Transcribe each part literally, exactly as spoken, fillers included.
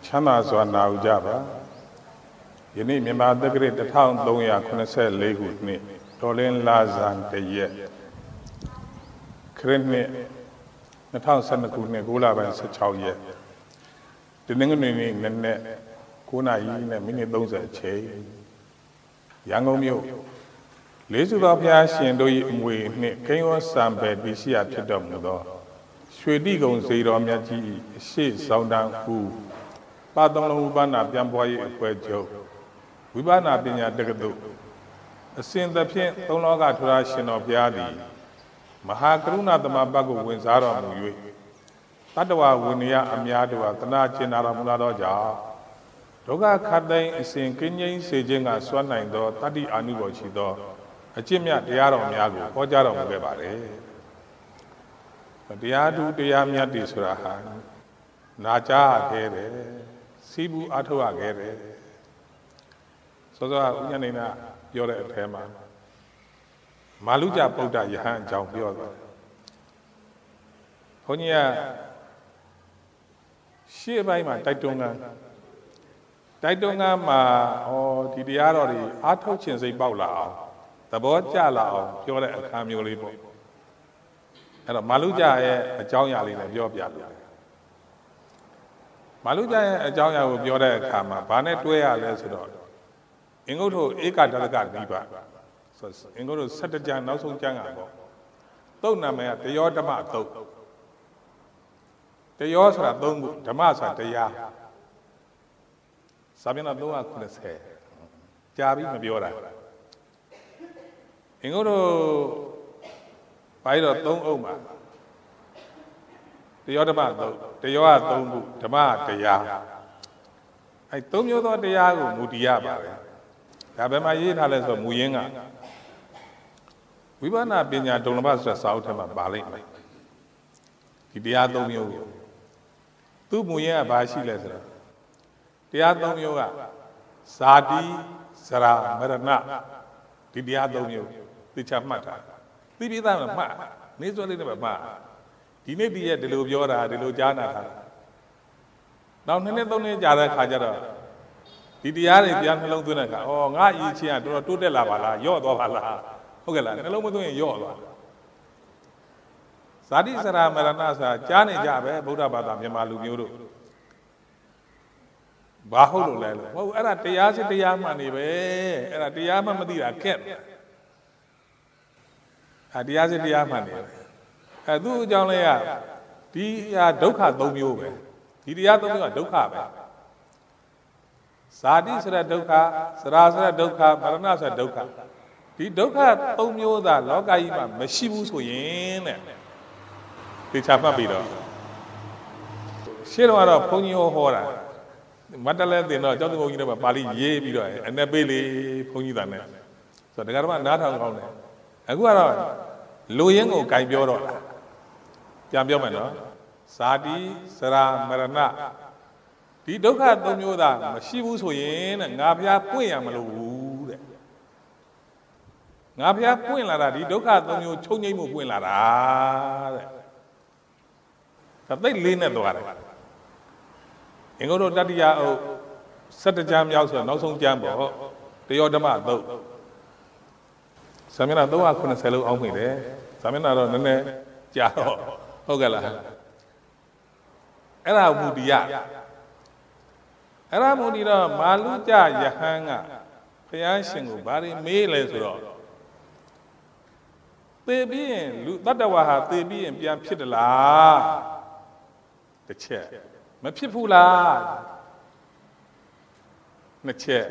ချမ်းသာစွာနာယူကြပါယနေ့မြန်မာတက္ကရာတစ်ထောင်သုံးရာခုနှစ်ဆယ်လေးခုနှစ်တော်လင်းလာဇန်တရက်ခရစ်နှစ်နှစ်ထောင်ဆယ်နှစ်ခုနှစ်ကိုလပိုင်းဆယ်ခြောက်ရက်ဒီနေ့ကနေနေ့နက်နက်ကိုးနာရီနဲ့မိနစ်သုံးဆယ်အချိန်ရန်ကုန်မြို့လေးစုတော်ဘုရားရှင်တို့၏အမွေနှင့်ကိန်းဝစံပဲတည်ရှိရာဖြစ်တော်မူသောရွှေတိကုံစေတော်မြတ်ကြီးအရှိဆောင်တန်းဟုပါတော်လုံးဝိပဿနာပြန်ပွားရေးအဖွဲ့ချုပ်ဝိပဿနာပညာတက္ကသိုလ်အစဉ်သဖြင့်သုံးလောကထူရာရှင်တော်ဘုရားသည်မဟာကရုဏာသမဘတ်ကိုဝင်စားတော်မူ၍တတ္တဝဝိနည်းအများတို့ဟာတနာကျင်နာတော်မူလာသောကြောင့်ဒုက္ခခတ်သိမ်းအစဉ်ကင်းငြိမ်းစေခြင်းကစွမ်းနိုင်သောတတ္တိအာနုဘော်ရှိသောအကျင့်မြတ်တရားတော်များကိုဟောကြားတော်မူခဲ့ပါတယ်တရားသူတရားမြတ်တွေဆိုတာဟာနာကြားခဲ့တယ်စီးပူအားထုတ်ရခဲ့တယ်စောစောဦးညနေနာပြောတဲ့အထဲမှာမာလူကြပုဒ္ဒယဟန်အကြောင်းပြောသွားတယ်ဘုန်းကြီးကရှေ့ပိုင်းမှာတိုက်တွန်းကတိုက်တွန်းကမှာဩဒီတရားတော်တွေအားထုတ်ခြင်းစိတ်ပေါက်လာအောင်သဘောကျလာအောင်ပြောတဲ့အခါမျိုးလေးပေါ့အဲ့တော့မာလူကြရဲ့အကြောင်းအရာလေးနဲ့ပြောပြပြတယ်မာလူကြရဲ့အကြောင်းအရာကိုပြောတဲ့အခါမှာဘာနဲ့တွဲရလဲဆိုတော့အင်္ဂုတ္တဧကဒရကနိဗ္ဗာန်ဆိုအင်္ဂုတ္တဆတ္တကြနောက်ဆုံးကျမ်းကပေါ့သုတ်နာမည်ကတယောဓမ္မသုတ်တယောဆိုတာသုံးခုဓမ္မဆိုတာတရားစာမျက်နှာသုံးရာခုနှစ်ဆယ်ကြာပြီးမပြောတာအင်္ဂုတ္တဘာလို့သုံးအုပ်မှာတယောဓမ္မသုတ်တယောကသုံးခုဓမ္မတရားအဲသုံးမျိုးသောတရားကိုမူတည်ရပါတယ်ဒါဘယ်မှာရေးထားလဲဆိုမူရင်းကဝိပဿနာပညာဒုံလဘဆိုတဲ့စာအုပ်ထဲမှာပါလိမ့်မယ်ဒီတရားသုံးမျိုးကိုသူ့မူရင်းကဘာရှိလဲဆိုတော့တရားသုံးမျိုးကဇာတိဇရာမရဏဒီတရားသုံးမျိုးသိချမှတ်တာသိပြီးသားမှမှတ်နေစွဲလေးနဲ့မှမှတ်ဒီနေ့ဒီရက်ဒီလိုပြောတာဒီလိုကြားနာတာနောက်နှစ်နှစ်သုံးနှစ်ကြာတဲ့ခါကျတော့ဒီတရားတွေတရားနှလုံးသွင်းတဲ့အခါဩငါအရေးချင်းကတော်တော်တိုးတက်လာပါလားယော့သွားပါလားဟုတ်ကဲ့လားနှလုံးမသွင်းရင်ယော့သွားဇာတိစရာမရဏဆိုတာကြားနေကြပဲဗုဒ္ဓဘာသာမြန်မာလူမျိုးတို့ဘာဟုတ်လို့လဲလို့မဟုတ်အဲ့ဒါတရားစစ်တရားမှန်နေပဲအဲ့ဒါတရားမှမသိတာခက်အဲတရားစစ်တရားမှန်နေပဲအဲသူ့အကြောင်းလေးကဒီဟာဒုက္ခသုံးမျိုးပဲဒီတရားသုံးမျိုးကဒုက္ခပဲဇာတိဆိုတဲ့ဒုက္ခစရာဆိုတဲ့ဒုက္ခမရဏဆိုတဲ့ဒုက္ခဒီဒုက္ခသုံးမျိုးသာလောကကြီးမှာမရှိဘူးဆိုရင်တဲ့သိချမှတ်ပြီးတော့ရှင်းတော့ကတော့ဘုန်းကြီးဟောဟောတာမတ်တလဲတင်တော့ကျောင်းသူဘုန်းကြီးတို့ကပါဠိရေးပြီးတော့အနေပေးလေးဘုန်းကြီးသားနဲ့ဆိုတော့ဒကာတော်ကနားထောင်ကောင်းတယ်အခုကတော့လူရင်းကိုကြိုင်ပြောတော့ပြန်ပြောမယ်နော်ဇာတိစရာမရဏဒီဒုက္ခသုံးမျိုးသာမရှိဘူးဆိုရင်တဲ့ငါဘုရားပွင့်ရမလို့ဘူးတဲ့ငါဘုရားပွင့်လာတာဒီဒုက္ခသုံးမျိုးချုပ်ငိမ့်မှုပွင့်လာတာတဲ့ဒါသိလေးနဲ့သွားတယ်အင်္ဂုတ္တတတိယအုပ်ဆတ္တကြမ်းမြောက်ဆိုတော့နောက်ဆုံးကျမ်းပေါ့တယောဓမ္မသုတ်ဇာမျက်နှာသုံးရာခုနှစ်ဆယ်လုံးအောင်းမိတယ်ဇာမျက်နှာတော့နည်းနည်းကြာတော့ဟုတ်ကဲ့လားအဲ့ဒါမူတည်ရအဲ့ဒါမူတည်တော့မာလူကြယဟန်ကဘုရားရှင်ကိုဘာတွေမေးလဲဆိုတော့သေပြီးရင်လူတတ္တဝါဟာသေပြီးရင်ပြန်ဖြစ်သလားတစ်ချက်မဖြစ်ဘူးလားနှစ်ချက်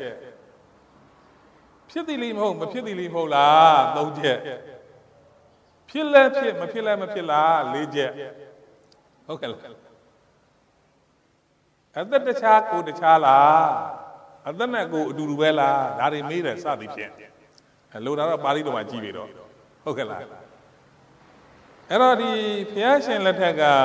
ဖြစ်သည်လိမဟုတ်မဖြစ်သည်လိမဟုတ်လားသုံးချက်ဖြစ်လဲဖြစ်မဖြစ်လဲမဖြစ်လားလေးချက်ဟုတ်ကဲ့လားအသက်တခြားကိုတခြားလားအသက်နဲ့ကိုအတူတူပဲလားဒါတွေမေးတယ်စသည်ဖြင့်လိုတာတော့ပါဠိတော်မှာကြည့်ပြီတော့ဟုတ်ကဲ့လားအဲ့တော့ဒီဘုရားရှင်လက်ထက်က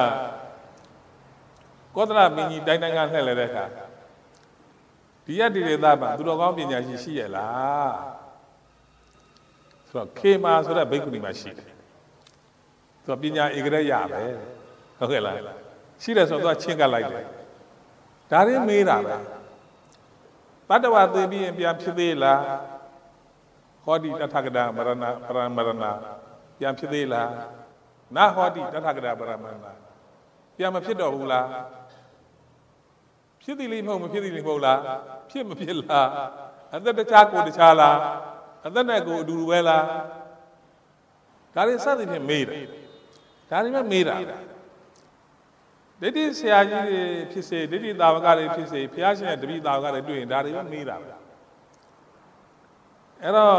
ကောသလမင်းကြီးတိုင်းတိုင်းကလှည့်လဲတဲ့အခါဒီရတ္တိရေသမှာသူတော်ကောင်းပညာရှိရှိရဲ့လားဆိုတော့ခေမာဆိုတဲ့ဘိက္ခုနီမှာရှိတယ်သူကပညာဧကရရပဲဟုတ်ကဲ့လားရှိတယ်ဆိုတော့သူကချင်းကပ်လိုက်တယ်ဒါရင်းမေးတာပဲတတ္တဝါသေပြီးရင်ပြန်ဖြစ်သေးလားဟောဒီတထကတာမရဏပရမရဏပြန်ဖြစ်သေးလားနာဟောဒီတထကတာပရမရဏပြန်မဖြစ်တော့ဘူးလားဖြစ်သည်လိမဟုတ်မဖြစ်သည်လိမဟုတ်လားဖြစ်မဖြစ်လားအသက်တခြားကိုတခြားလားအသက်နဲ့ကိုအတူတူပဲလားဒါတွေစသဖြင့်မေးတယ်ဒါတွေပဲမေးတာဒိဋ္ဌိဆရာကြီးတွေဖြစ်စေဒိဋ္ဌိသာဝကတွေဖြစ်စေဘုရားရှင်ရဲ့တပည့်သာဝကတွေတွေ့ရင်ဒါတွေပဲမေးတာပဲအဲ့တော့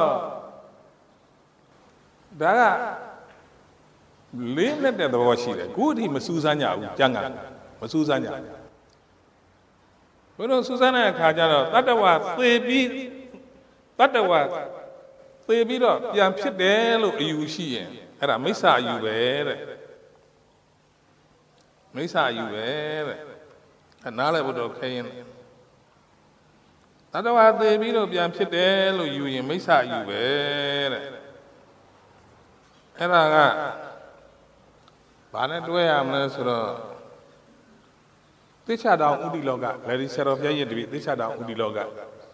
ဒါကလေးနဲ့တဲ့သဘောရှိတယ်ခုအထိမစူးစမ်းကြဘူးကျန်ကမစူးစမ်းကြဘူးဘုရားစူးစမ်းတဲ့အခါကျတော့တတ္တဝါသေပြီးတတ္တဝါသေပြီးတော့ပြန်ဖြစ်တယ်လို့အယူရှိရင်အဲ့ဒါမိစ္ဆာအယူပဲတဲ့မိစ္ဆာအယူပဲတဲ့နားလည်းဘုရားခဲရင်တတ္တဝါသေပြီးတော့ပြန်ဖြစ်တယ်လို့ယူရင်မိစ္ဆာအယူပဲတဲ့အဲ့ဒါကဘာနဲ့တွဲရမလဲဆိုတော့သိချတောင်ဥဒိလောကလေဒီဆရာတော်ဘုရားရဲ့တပည့်သိချတောင်ဥဒိလောကဥ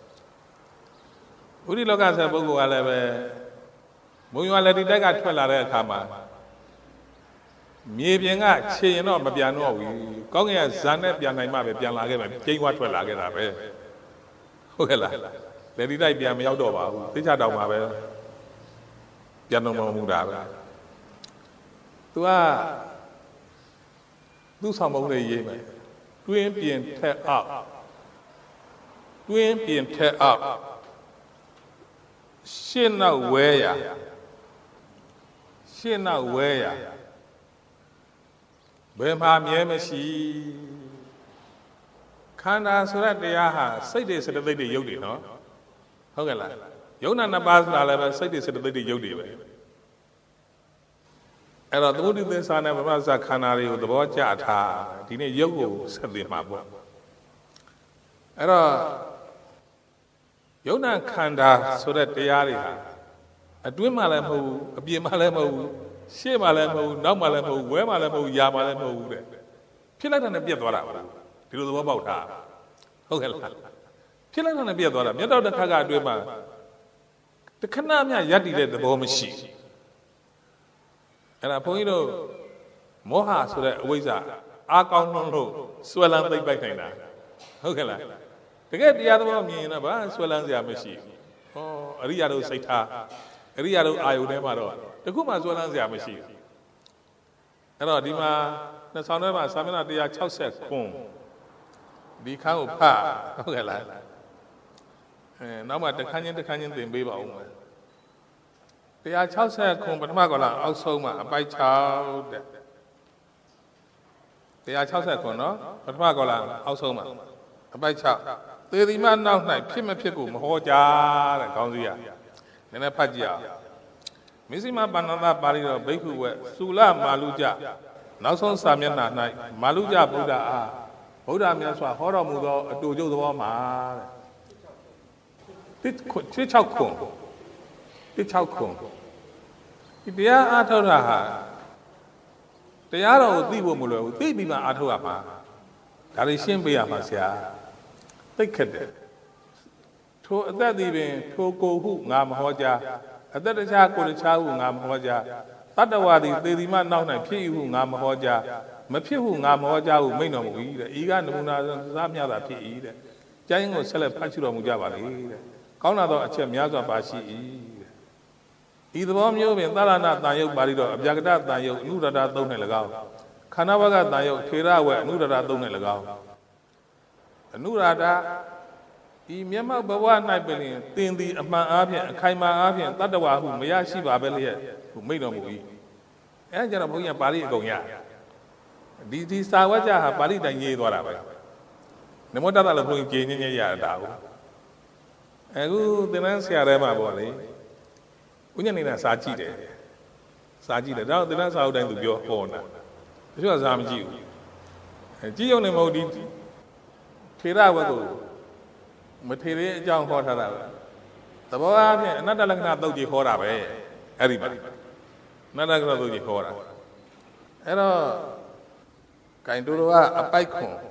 ဒိလောကဆိုတဲ့ပုဂ္ဂိုလ်ကလည်းပဲမုံရွာလေဒီတက်ကထွက်လာတဲ့အခါမှာမြေပြင်ကခြေရင်တော့မပြန်တော့ဘူးကောင်းကင်ကဇန်နဲ့ပြန်နိုင်မှပဲပြန်လာခဲ့မယ်ကျိန်းဝါထွက်လာခဲ့တာပဲဟုတ်ကဲ့လားလေဒီတိုက်ပြန်မရောက်တော့ပါဘူးသိချတောင်မှာပဲပြန်တော့မမှုတာပဲသူကသူ့ဆောင်မုံလေးရေးမယ်တွင်းပြင်ထက်အောက်တွင်းပြင်ထက်အောက်ရှင်းနောက်ဝဲရရှင်းနောက်ဝဲရဘယ်မှာမြဲမရှိခန္ဓာဆိုတဲ့တရားဟာစိတ်တွေစတသိက်တွေရုပ်တွေနော်ဟုတ်ကဲ့လားယုံနာနှစ်ပါးဆိုတာလည်းပဲစိတ်တွေစတသိက်တွေရုပ်တွေပဲအဲ့တော့သမုဒိသင်္ဆာနဲ့ဗမဇ္ဇခန္ဓာတွေကိုသဘောကျထားဒီနေ့ရုပ်ကိုဆက်သိမှာပေါ့အဲ့တော့ယုံနာခန္ဓာဆိုတဲ့တရားတွေဟာအတွင်းမှာလည်းမဟုတ်ဘူးအပြင်မှာလည်းမဟုတ်ဘူးရှေ့မှာလည်းမဟုတ်ဘူးနောက်မှာလည်းမဟုတ်ဘူးဝဲမှာလည်းမဟုတ်ဘူးယာမှာလည်းမဟုတ်ဘူးတဲ့ဖြစ်လိုက်တာနဲ့ပြတ်သွားတာပါဒီလိုသဘောပေါက်ထားဟုတ်ကဲ့လားဖြစ်လိုက်တာနဲ့ပြတ်သွားတာမြတ်တော်တစ်ခါကအတွင်းမှာတခဏမျှရပ်တည်တဲ့သဘောမရှိအဲ့ဒါဘုန်းကြီးတို့မောဟဆိုတဲ့အဝိဇ္ဇာအားကောင်းလို့ဆွဲလန်းသိမ့်ပိုက်နိုင်တာဟုတ်ကဲ့လားတကယ်တရားသဘောမြင်ရင်တော့ဘာဆွဲလန်းစရာမရှိဘူးဟောအရိယာတို့စိတ်ထားအရိယာတို့အာယုန်ထဲမှာတော့တခုမှဆွဲလန်းစရာမရှိဘူးအဲ့တော့ဒီမှာနှစ်ဆောင်ထဲမှာသာမဏေတရား၆၀ခွန်းဒီခန်းကိုဖတ်ဟုတ်ကဲ့လားအဲနောက်မှတစ်ခန်းချင်းတစ်ခန်းချင်းသင်ပေးပါဦးမယ်တရား၆၀ခွန်းပထမကောလာအောက်ဆုံးမှာအပိုက်၆တဲ့တရား၆၀ခွန်းနော်ပထမကောလာအောက်ဆုံးမှာအပိုက်၆သေဒီမနောက်၌ဖြစ်မဖြစ်ကိုမဟောကြားတဲ့ခေါင်းစည်းရနည်းနည်းဖတ်ကြည့်အောင်မစ္စည်းမပါဏသပါဠိတော်ဘိက္ခုဝဲသုလမာလူကြနောက်ဆုံးစာမျက်နှာ၌မာလူကြဗုဒ္ဓအားဗုဒ္ဓမြတ်စွာဟောတော်မူသောအတူကျုပ်သဘောမှာတဲ့တစ်၆ခွန်းတစ်၆ခွန်းဒီတရားအားထုတ်တာဟာတရားတော်ကိုသိဖို့မလွယ်ဘူးသိပြီးမှအားထုတ်ရမှာဒါတွေရှင်းပေးရမှာဆရာသိခက်တယ်ထိုအသက်သည်ပင်ထိုကိုဟုငါမဟောကြားအသက်တခြားကိုတခြားဟုငါမဟောကြားတတ္တဝါသည်သေသည်မှနောက်၌ဖြစ်ဟုငါမဟောကြားမဖြစ်ဟုငါမဟောကြားဟုမိန့်တော်မူ၏တဲ့ဤကနမူနာစားမြတာဖြစ်၏တဲ့ကျမ်းကိုဆက်လက်ဖတ်ရှုတော်မူကြပါလေတဲ့ကောင်းလာသောအချက်များစွာပါရှိ၏ဤသဘောမျိုးပင်သရဏတန်ယုတ်ပါဠိတော်အပြကတတန်ယုတ်အနုရတသုံးနဲ့၎င်းခန္ဓာဘကတန်ယုတ်ထေရဝဲအနုရတသုံးနဲ့၎င်းအနုရတဤမျက်မှောက်ဘဝ၌ပင်သင်သည်အမှန်အားဖြင့်အခိုင်မာအားဖြင့်တတ္တဝါဟုမရရှိပါပဲလျက်ဟုမိန့်တော်မူ၏အဲဒါကြတော့ဘုန်းကြီးကပါဠိအကုန်ရဒီဒီစာဝတ်ကြဟာပါဠိတိုင်းရေးသွားတာပဲနမောတတလည်းဘုန်းကြီးကြေညင်းညင်းရတာကိုအခုသင်္นานဆရာထဲမှာပေါ့လေဥညနေတာစာကြည့်တယ်စာကြည့်တယ်ဒါတော့သင်္นานစာအုပ်တိုင်းသူပြောဟောတာတချို့ကစာမကြည့်ဘူးအဲကြည့်ရုံနဲ့မဟုတ်ဒီထေရဝတ်ကိုမထေရအကြောင်းဟောထားတာသဘောအားဖြင့်အနတ္တလက္ခဏာသုတ်ကြီးဟောတာပဲအဲ့ဒီမှာအနတ္တလက္ခဏာသုတ်ကြီးဟောတာအဲ့တော့ဂိုင်တိုလိုကအပိုက်ခွန်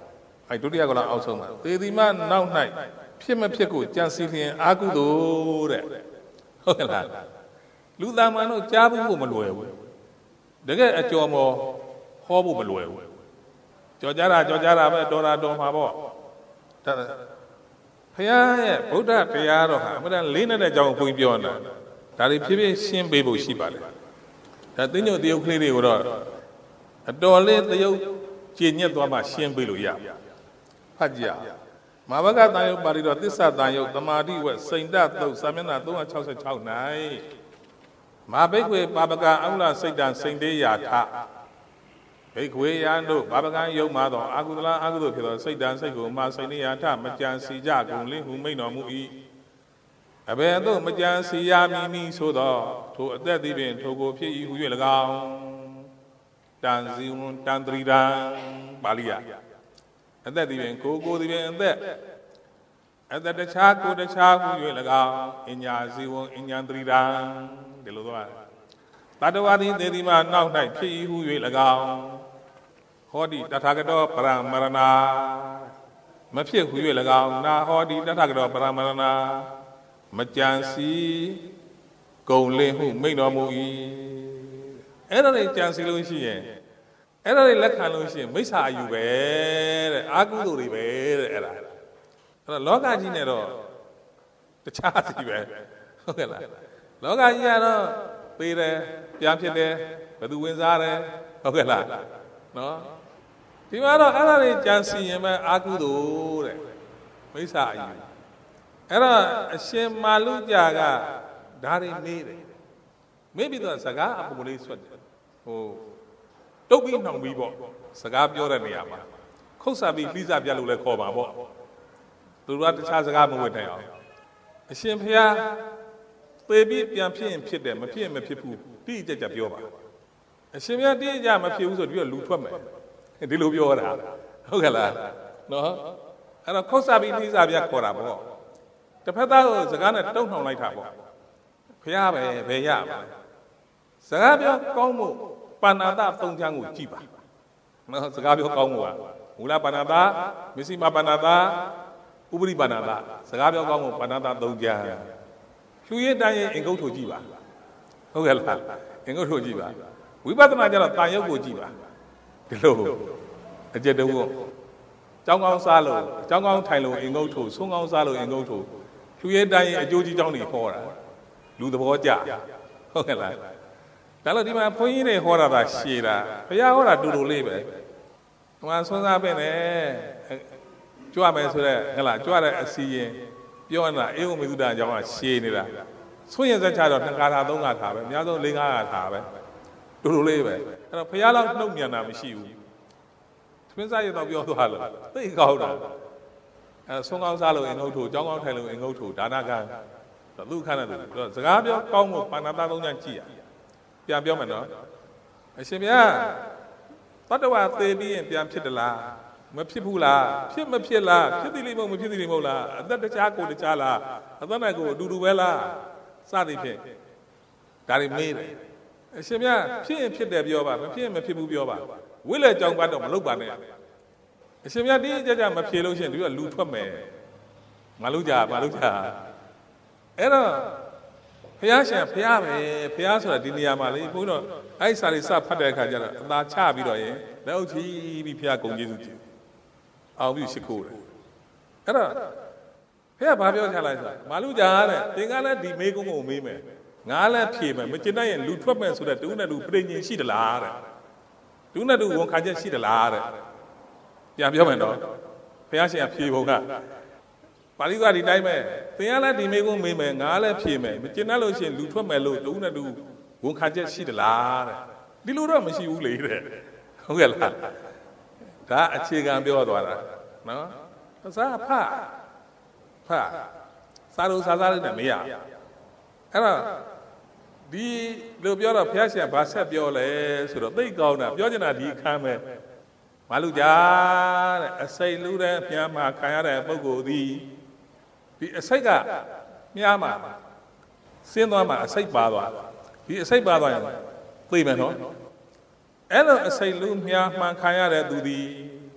အဲဒုတိယကလာအောက်ဆုံးမှာသေဒီမနောက်၌ဖြစ်မဖြစ်ကိုကြံစီလျင်အာကုသို့တဲ့ဟုတ်ကဲ့လားလူသားမန်တို့ကြားဖို့မလွယ်ဘူးတကယ်အကျော်မော်ဟောဖို့မလွယ်ဘူးကြော်ကြတာကြော်ကြတာပဲတော်တာတော်မှာပေါ့ဒါဖခင်ရဲ့ဗုဒ္ဓတရားတော်ဟာအမှန်တန်လေးနဲ့တဲ့အကြောင်းကိုပြောနေတာဒါတွေဖြည်းဖြည်းရှင်းပေးဖို့ရှိပါတယ်ဒါသိညို့တရုတ်ကလေးတွေကိုတော့အတော်လေးတရုတ်ကျင့်ညက်သွားမှရှင်းပေးလို့ရဖတ်ကြမဟာဗကတန်ယုတ်ပါဠိတော်သစ္စာတန်ယုတ်သမာဓိဝက်စိန်တသုတ်စာမျက်နှာသုံး၆၆၌မဟာဘိက္ခွေပါပကအဟုလစိတ်တံစိန်တေးယာထဘိက္ခွေယံတို့ဘာပကံယုတ်မှာတော့အာကုသလအာကုသို့ဖြစ်သောစိတ်တံစိတ်ကိုမာစိန်တေးယာထမကြံစီကြကုန်လင်းဟုမိန့်တော်မူ၏အဘယ်သို့မကြံစီရမည်နည်းဆိုသောထိုအသက်သည်ပင်ထိုကိုဖြစ်၏ဟူ၍၎င်းတန်စီဝံတန်တရီတံပါဠိယအသက်သည်ပင်ကိုကိုသည်ပင်အသက်အသက်တခြားကိုတခြားဟူ၍၎င်းအညာစီဝံအညာတရီတံဒီလိုသွားတတဝါသည်သေဒီမှာနောက်၌ဖြစ်၏ဟူ၍၎င်းဟောတိတထာဂတောပရမရဏမဖြစ်ဟူ၍၎င်းနာဟောတိတထာဂတောပရမရဏမကြံစီကုံလင်းဟုမိန့်တော်မူ၏အဲ့ဒါတွေကြံစီလို့ရှိရင်အဲ့ဒါတွေလက်ခံလို့ရှိရင်မိစ္ဆာအယူပဲတဲ့အာကုသိုလ်တွေပဲတဲ့အဲ့ဒါအဲ့တော့လောကကြီးနဲ့တော့တခြားစီပဲဟုတ်ကဲ့လားလောကကြီးကတော့သေးတယ်ပြန်ဖြစ်တယ်ဘယ်သူဝင်စားတယ်ဟုတ်ကဲ့လားနော်ဒီမှာတော့အဲ့ဒါတွေကြံစီရင်ပဲအာကုသိုလ်တဲ့မိစ္ဆာအယူအဲ့တော့အရှင်မာလုကြာကဓာရီမေးတယ်မေးပြီးတော့စကားအပူလေးဆွတ်တယ်ဟိုတုတ်ပြီးနှောင်ပြီးပေါ့စကားပြောတဲ့နေရာမှာခုတ်ဆာပြီးလှိစပြတ်လို့လည်းခေါ်ပါပေါ့သူတို့ကတခြားစကားမဝတ်နိုင်အောင်အရှင်ဖျားသေပြီးပြန်ဖြစ်ရင်ဖြစ်တယ်မဖြစ်ရင်မဖြစ်ဘူးတိကျကျပြောပါအရှင်ဖျားတိကျမဖြစ်ဘူးဆိုပြီးတော့လူထွက်မယ်ဒီလိုပြောတာဟုတ်ကဲ့လားနော်အဲ့တော့ခုတ်ဆာပြီးလှိစပြတ်ခေါ်တာပေါ့တစ်ဖက်သားကိုစကားနဲ့တုံ့နှောင်လိုက်တာပေါ့ဖះပဲဘယ်ရပါလဲစကားပြောကောင်းမှုပါဏာတသုံးချမ်းကိုကြည့်ပါနော်စကားပြောကောင်းမှုကမူလပါဏာတမစ္စည်းမပါဏာတဥပရိပါဏာတစကားပြောကောင်းမှုပါဏာတသုံးချမ်းဖြူရင်တိုင်းရင်အင်္ဂုတ္ထုကြည့်ပါဟုတ်ကဲ့လားအင်္ဂုတ္ထုကြည့်ပါဝိပဿနာကျတော့တာယုတ်ကိုကြည့်ပါဒီလိုအကျက်တုံးကိုကြောင်းကောင်းစားလို့ကြောင်းကောင်းထိုင်လို့အင်္ဂုတ္ထုဆုံးကောင်းစားလို့အင်္ဂုတ္ထုဖြူရင်တိုင်းရင်အကျိုးကြီးကြောင်းတွေဟောတာလူသဘောကျဟုတ်ကဲ့လားဒါလို့ဒီမှာဘုန်းကြီးတွေဟောတာသာရှည်တာဘုရားဟောတာတူတူလေးပဲဟိုမှာဆွမ်းစားပဲနဲ့ကြွမယ်ဆိုတော့ဟဲ့လားကြွတဲ့အစီရင်ပြောနေတာအေဝမေသုဒ္ဓအကြောင်းကရှည်နေတာဆွရင်စက်ချတော့နှစ်ကာထာသုံးကာထာပဲအများဆုံးလေးငါးကာထာပဲတူတူလေးပဲအဲ့တော့ဘုရားလောက်နှုတ်ညံတာမရှိဘူးသမင်းစားရတော့ပြောသွားလို့သိကောင်းတာအဲဆွမ်းကောင်းစားလို့အင်္ဂုတ္ထုကြောင်းကောင်းထိုင်လို့အင်္ဂုတ္ထုဒါနကံသူခန္ဓာသူစကားပြောကောင်းမှုပါဏာတသုံးချမ်းကြည့်ရပြန်ပြောမယ်နော်အရှင်ဘုရားတတ္တဝါသေပြီးရင်ပြန်ဖြစ်တလားမဖြစ်ဘူးလားဖြစ်မဖြစ်လားဖြစ်သည်လိမ့်မဟုတ်မဖြစ်သည်လိမ့်မဟုတ်လားအသက်တခြားကိုတခြားလားအသက်နဲ့ကိုအတူတူပဲလားစသည်ဖြင့်ဒါတွေမေးတယ်အရှင်ဘုရားဖြစ်ရင်ဖြစ်တယ်ပြောပါမဖြစ်ရင်မဖြစ်ဘူးပြောပါဝိလေကြောင်းပတ်တော့မလုပ်ပါနဲ့အရှင်ဘုရားဒီကြကြမဖြေလို့ရှိရင်ဒီကလူထွက်မယ်မလုပ်ကြမလုပ်ကြအဲ့တော့ဘုရားရှင်ဘုရားပဲဘုရားဆိုတာဒီနေရာမှာလေဘုန်းတော်အဲ့စာလေးစဖတ်တဲ့အခါကျတော့အသာချပြီးတော့ရင်လက်အုပ်ချီပြီးဘုရားဂုဏ်ကျေးဇူးပြုအောင်ပြီးရှိခိုးတယ်အဲ့တော့ဘုရားဘာပြောချလိုက်ဆိုမာလူကြာတဲ့သင်္ကလည်းဒီမေးကုန်းကိုမေးမယ်ငါလည်းဖြေမယ်မကျင်တတ်ရင်လူထွက်မယ်ဆိုတဲ့တူနဲ့တူပြိဉ္ဉ်ရှိသလားတဲ့တူနဲ့တူဝန်ခံချက်ရှိသလားတဲ့ပြန်ပြောမယ်နော်ဘုရားရှင်ကဖြေဖို့ကပါဠိကဒီတိုင်းပဲသင်ကလည်းဒီမေကုန်းမေးမယ်ငါလည်းဖြေမယ်မကျင်တတ်လို့ရှိရင်လူထွက်မယ်လို့တူနဲ့တူဝန်ခံချက်ရှိသလားတဲ့ဒီလိုတော့မရှိဘူးလေတဲ့ဟုတ်ကဲ့လားဒါအခြေခံပြောသွားတာနော်စားဖဖစားလို့စားစားလေးနဲ့မရအဲ့တော့ဒီလိုပြောတော့ဘုရားရှင်ဘာဆက်ပြောလဲဆိုတော့သိကောင်းတာပြောချင်တာဒီအခန်းပဲမလူကြတဲ့အစိတ်လူတဲ့မြားမှာခံရတဲ့ပုဂ္ဂိုလ်သည်ဒီအစိတ်ကမြားမှာဆင်းသွားမှာအစိတ်ပါသွားဒီအစိတ်ပါသွားရင်သိမယ်နော်အဲ့လိုအစိတ်လူမြားမှန်ခံရတဲ့သူသည်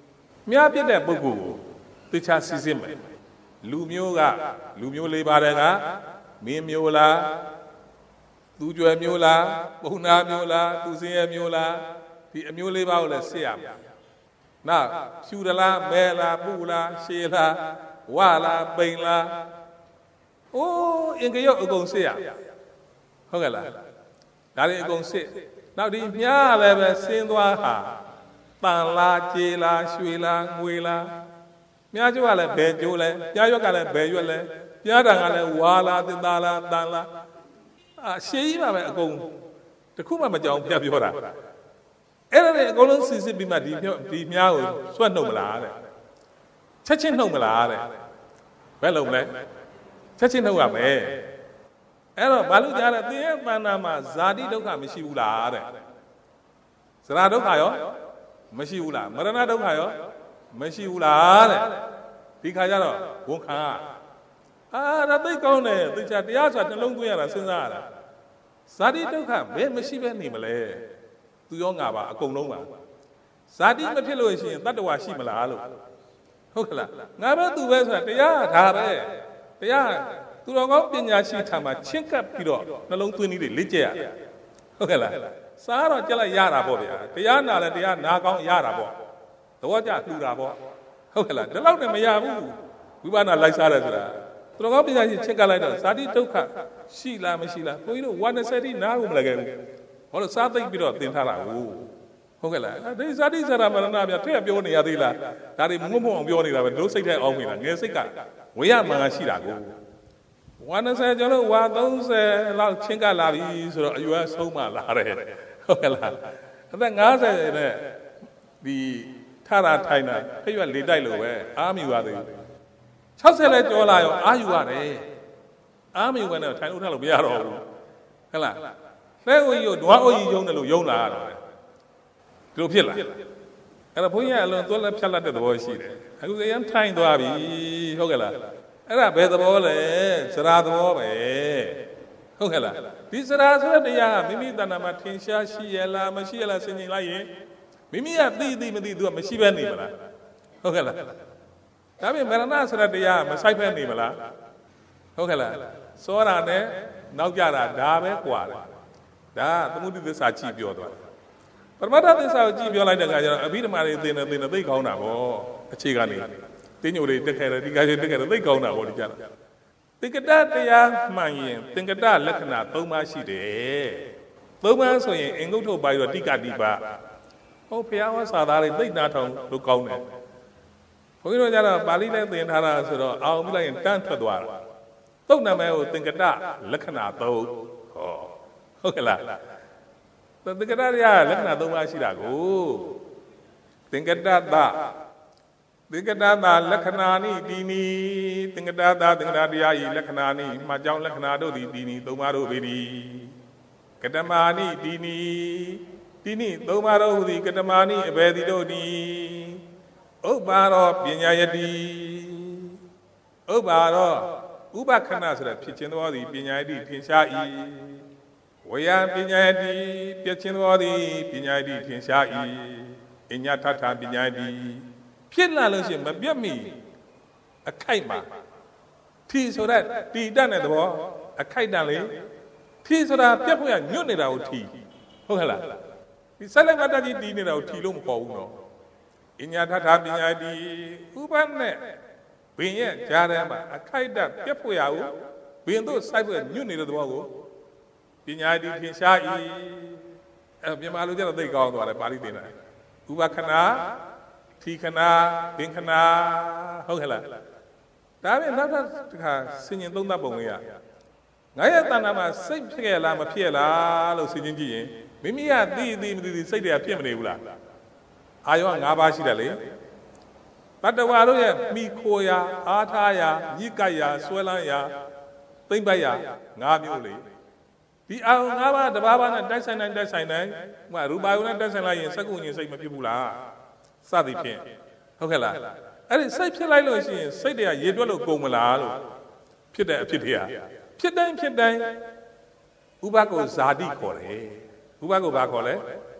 မြားပြတဲ့ပုဂ္ဂိုလ်ကိုသိချစီစစ်မယ်လူမျိုးကလူမျိုးလေးပါတယ်ကမင်းမျိုးလားသူကြွယ်မျိုးလားပုံနာမျိုးလားသူစင်းရဲမျိုးလားဒီအမျိုးလေးပါးကိုလည်းစစ်ရမယ်နောက်ဖြူလားမဲလားပူလားရှည်လားဝလားပိန်လားအိုးအင်္ဂရုတ်အကုန်စစ်ရဟုတ်ကဲ့လားဒါတွေအကုန်စစ်နောက်ဒီမြားလည်းပဲစင်းသွားဟာတန်လားကြေလားရွှေလားငွေလားမြားကျိုးကလည်းဘယ်ကျိုးလဲမြားရွက်ကလည်းဘယ်ရွက်လဲမြားတန်ကလည်းဝါလားသင်သားလားတန်လားအာရှေးကြီးပါပဲအကုန်တခုမှမကြောင်ပြပြောတာအဲ့ဒါတွေအကုန်လုံးစစ်စစ်ပြီးမှဒီဒီမြားကိုဆွတ်နှုတ်မလားတဲ့ချက်ချင်းနှုတ်မလားတဲ့ဘယ်လုံးလဲချက်ချင်းနှုတ်ရမယ်အဲ့တော့ဘာလို့ကြားလဲသင်ရဲ့တဏ္ဍာမှာဇာတိဒုက္ခမရှိဘူးလားတဲ့ဇရာဒုက္ခရောမရှိဘူးလားမရဏဒုက္ခရောမရှိဘူးလားတဲ့ဒီခါကျတော့ဝန်ခံအာဒါသိကောင်းတယ်သိချာတရားဆိုတာနှလုံးသွင်းရတာစဉ်းစားရတာဇာတိဒုက္ခဘယ်မရှိပဲနေမလဲသူရောငါပါအကုန်လုံးပါဇာတိမဖြစ်လို့ရှိရင်တတ္တဝါရှိမလားလို့ဟုတ်ကလားငါပဲသူပဲဆိုတာတရားဒါပဲတရားသူတော်ကောင်းပညာရှိထံမှာချင်းကပ်ပြီးတော့နှလုံးသွင်းနည်းတွေလေ့ကျက်ရဟုတ်ကဲ့လားစားတော့ကြက်လိုက်ရတာပေါ့ဗျာတရားနာလဲတရားနာကောင်းရတာပေါ့သဘောကျလှူတာပေါ့ဟုတ်ကဲ့လားဒီလောက်နဲ့မရဘူးဝိပဿနာလိုက်စားတယ်ဆိုတာသူတော်ကောင်းပညာရှိချင်းကပ်လိုက်တော့ဇာတိဒုက္ခရှိလားမရှိလားကိုကြီးတို့ဝါနစတိနားကိုမလဲခဲ့ဘူးဘာလို့စားသိပ်ပြီးတော့သင်ထားတာကိုဟုတ်ကဲ့လားဒီဇာတိဇရာမရဏဗျာထည့်ပြောနေရသေးလားဒါတွေမုံမုံအောင်ပြောနေတာပဲတို့စိတ်ထဲအောင်နေတာငယ်စိတ်ကဝေရမှန်ကရှိတာကိုဝါနစကျွန်တော်ဝါသုံးဆယ်လောက်ချင်းကလာပြီဆိုတော့အရွယ်ဆုံးမှလာတယ်ဟုတ်ကဲ့လားအသက်ငါးဆယ်နဲ့ဒီထတာထိုင်တာခရွက်လေတိုက်လို့ပဲအားမယူရသေးဘူး၆ဆယ်လဲကြောလာရောအားယူရတယ်အားမယူကနေထိုင်လို့ထလို့မရတော့ဘူးဟုတ်လားလဲအိုကြီးကိုဒွားအိုကြီးယုံတယ်လို့ယုံလာရတယ်ဒီလိုဖြစ်လာအဲ့တော့ဘုန်းကြီးကအလွန်သွက်လက်ဖြတ်လက်တဲ့သဘောရှိတယ်အခုအရင်ထိုင်သွားပြီဟုတ်ကဲ့လားအဲ့ဒါဘယ်သဘောလဲစရာသဘောပဲဟုတ်ကဲ့လားဒီစရာဆိုတဲ့တရားကမိမိတဏ္ဍာမှာထင်ရှားရှိရလားမရှိရလားစဉ်းကျင်လိုက်ရင်မိမိကသိသိမသိသူကမရှိဘဲနေမလားဟုတ်ကဲ့လားဒါပေမဲ့မရဏဆိုတဲ့တရားမဆိုင်ဘဲနေမလားဟုတ်ကဲ့လားစောတာနဲ့နောက်ကြတာဒါပဲကွာတယ်ဒါသမုဒိသစ္စာကြည့်ပြောသွားပရမတ္ထသစ္စာကိုကြည့်ပြောလိုက်တဲ့အခါကျတော့အဘိဓမ္မာတွေသင်နေသင်နေသိကောင်းတာပေါ့အခြေကနေတင်းညိုတွေတက်ခဲ့တယ်ဒီကကြီးတက်ခဲ့တယ်သိကောင်းတာပေါ့ဒီကြတာသင်္ကတတရားမှန်ရင်သင်္ကတလက္ခဏာ၃ပါးရှိတယ်၃ပါးဆိုရင်အင်္ဂုတ္တပါရောတိကတိပါဟုတ်ဘုရားဟောစာသားတွေသိနာထောင်လို့ကောင်းတယ်ဘုန်းကြီးတို့ကျတော့ပါဠိနဲ့သင်ထားတာဆိုတော့အောင်ပြလိုက်ရင်တန်းထွက်သွားတာသုတ်နာမည်ကိုသင်္ကတလက္ခဏာ၃ဟောဟုတ်ကဲ့လားသင်္ကတရလက္ခဏာ၃ပါးရှိတာကိုသင်္ကတသသင်္ကတသလက္ခဏာနိဒီနီသင်္ကတသသင်္ကတတရားဤလက္ခဏာနိမှကြောင့်လက္ခဏာတို့သည်ဒီနီ၃ပါးတို့ပေသည်ကတမာနိဒီနီဒီနီ၃ပါးတို့သည်ကတမာနိအဘယ်သည်တို့သည်ဥပ္ပါရောပညာယတိဥပ္ပါရောဥပခဏဆိုတဲ့ဖြစ်ခြင်းသောသည်ပညာယတိထင်ရှား၏ဝေယပညာယတိပြည့်ခြင်းသောသည်ပညာယတိထင်ရှား၏အညထထပညာယတိဖြစ်လာလို့ရှိရင်မပြတ်မီအခိုက်မှာထီဆိုတဲ့တီတက်တဲ့သဘောအခိုက်တန်လေထီဆိုတာပြတ်ဖို့ရညွတ်နေတာကိုထီဟုတ်ကဲ့လားဒီဆက်လက်မတကြီးတီးနေတာကိုထီလို့မပေါ်ဘူးနော်အညထထပညာယတိဥပနဲ့ဘင်းရဲ့ကြားထဲမှာအခိုက်တက်ပြတ်ဖို့ရကိုဘင်းတို့စိုက်ဖို့ညွတ်နေတဲ့သဘောကိုပညာယတိထင်ရှား၏အဲမြန်မာလိုကျတော့သိကောင်းသွားတယ်ပါဠိသင်တာဥပခဏထီခဏဘင်ခဏဟုတ်ကဲ့လားဒါပဲနောက်တစ်ခါဆင်ញင်သုံးသပ်ပုံလေးရငါရဲ့တဏ္ဍာမှာစိတ်ဖြစ်ခဲ့လားမဖြစ်လားလို့ဆင်ញင်ကြည့်ရင်မိမိကသိသိမသိသိစိတ်တွေကဖြစ်မနေဘူးလားအာယော၅ပါးရှိတယ်လေတတ္တဝါတို့ရဲ့မိခိုရာအားထားရာညိကပ်ရာဆွဲလန်းရာသိမ့်ပတ်ရာ၅မျိုးလေဒီအာယော၅ပါးတစ်ပါးပါးနဲ့တိုက်ဆိုင်တိုင်းတိုက်ဆိုင်တိုင်းဟိုရူပါယုံနဲ့တိုက်ဆိုင်လိုက်ရင်စက္ကုညင်စိတ်မဖြစ်ဘူးလားစသည်ဖြင့်ဟုတ်ကဲ့လားအဲ့ဒီစိတ်ဖြစ်လိုက်လို့ရှိရင်စိတ်တွေကရေတွက်လို့ကုန်မလားလို့ဖြစ်တဲ့အဖြစ်တွေကဖြစ်တိုင်းဖြစ်တိုင်းဥပကိုဇာတိခေါ်တယ်ဥပကိုဘာခေါ်လဲ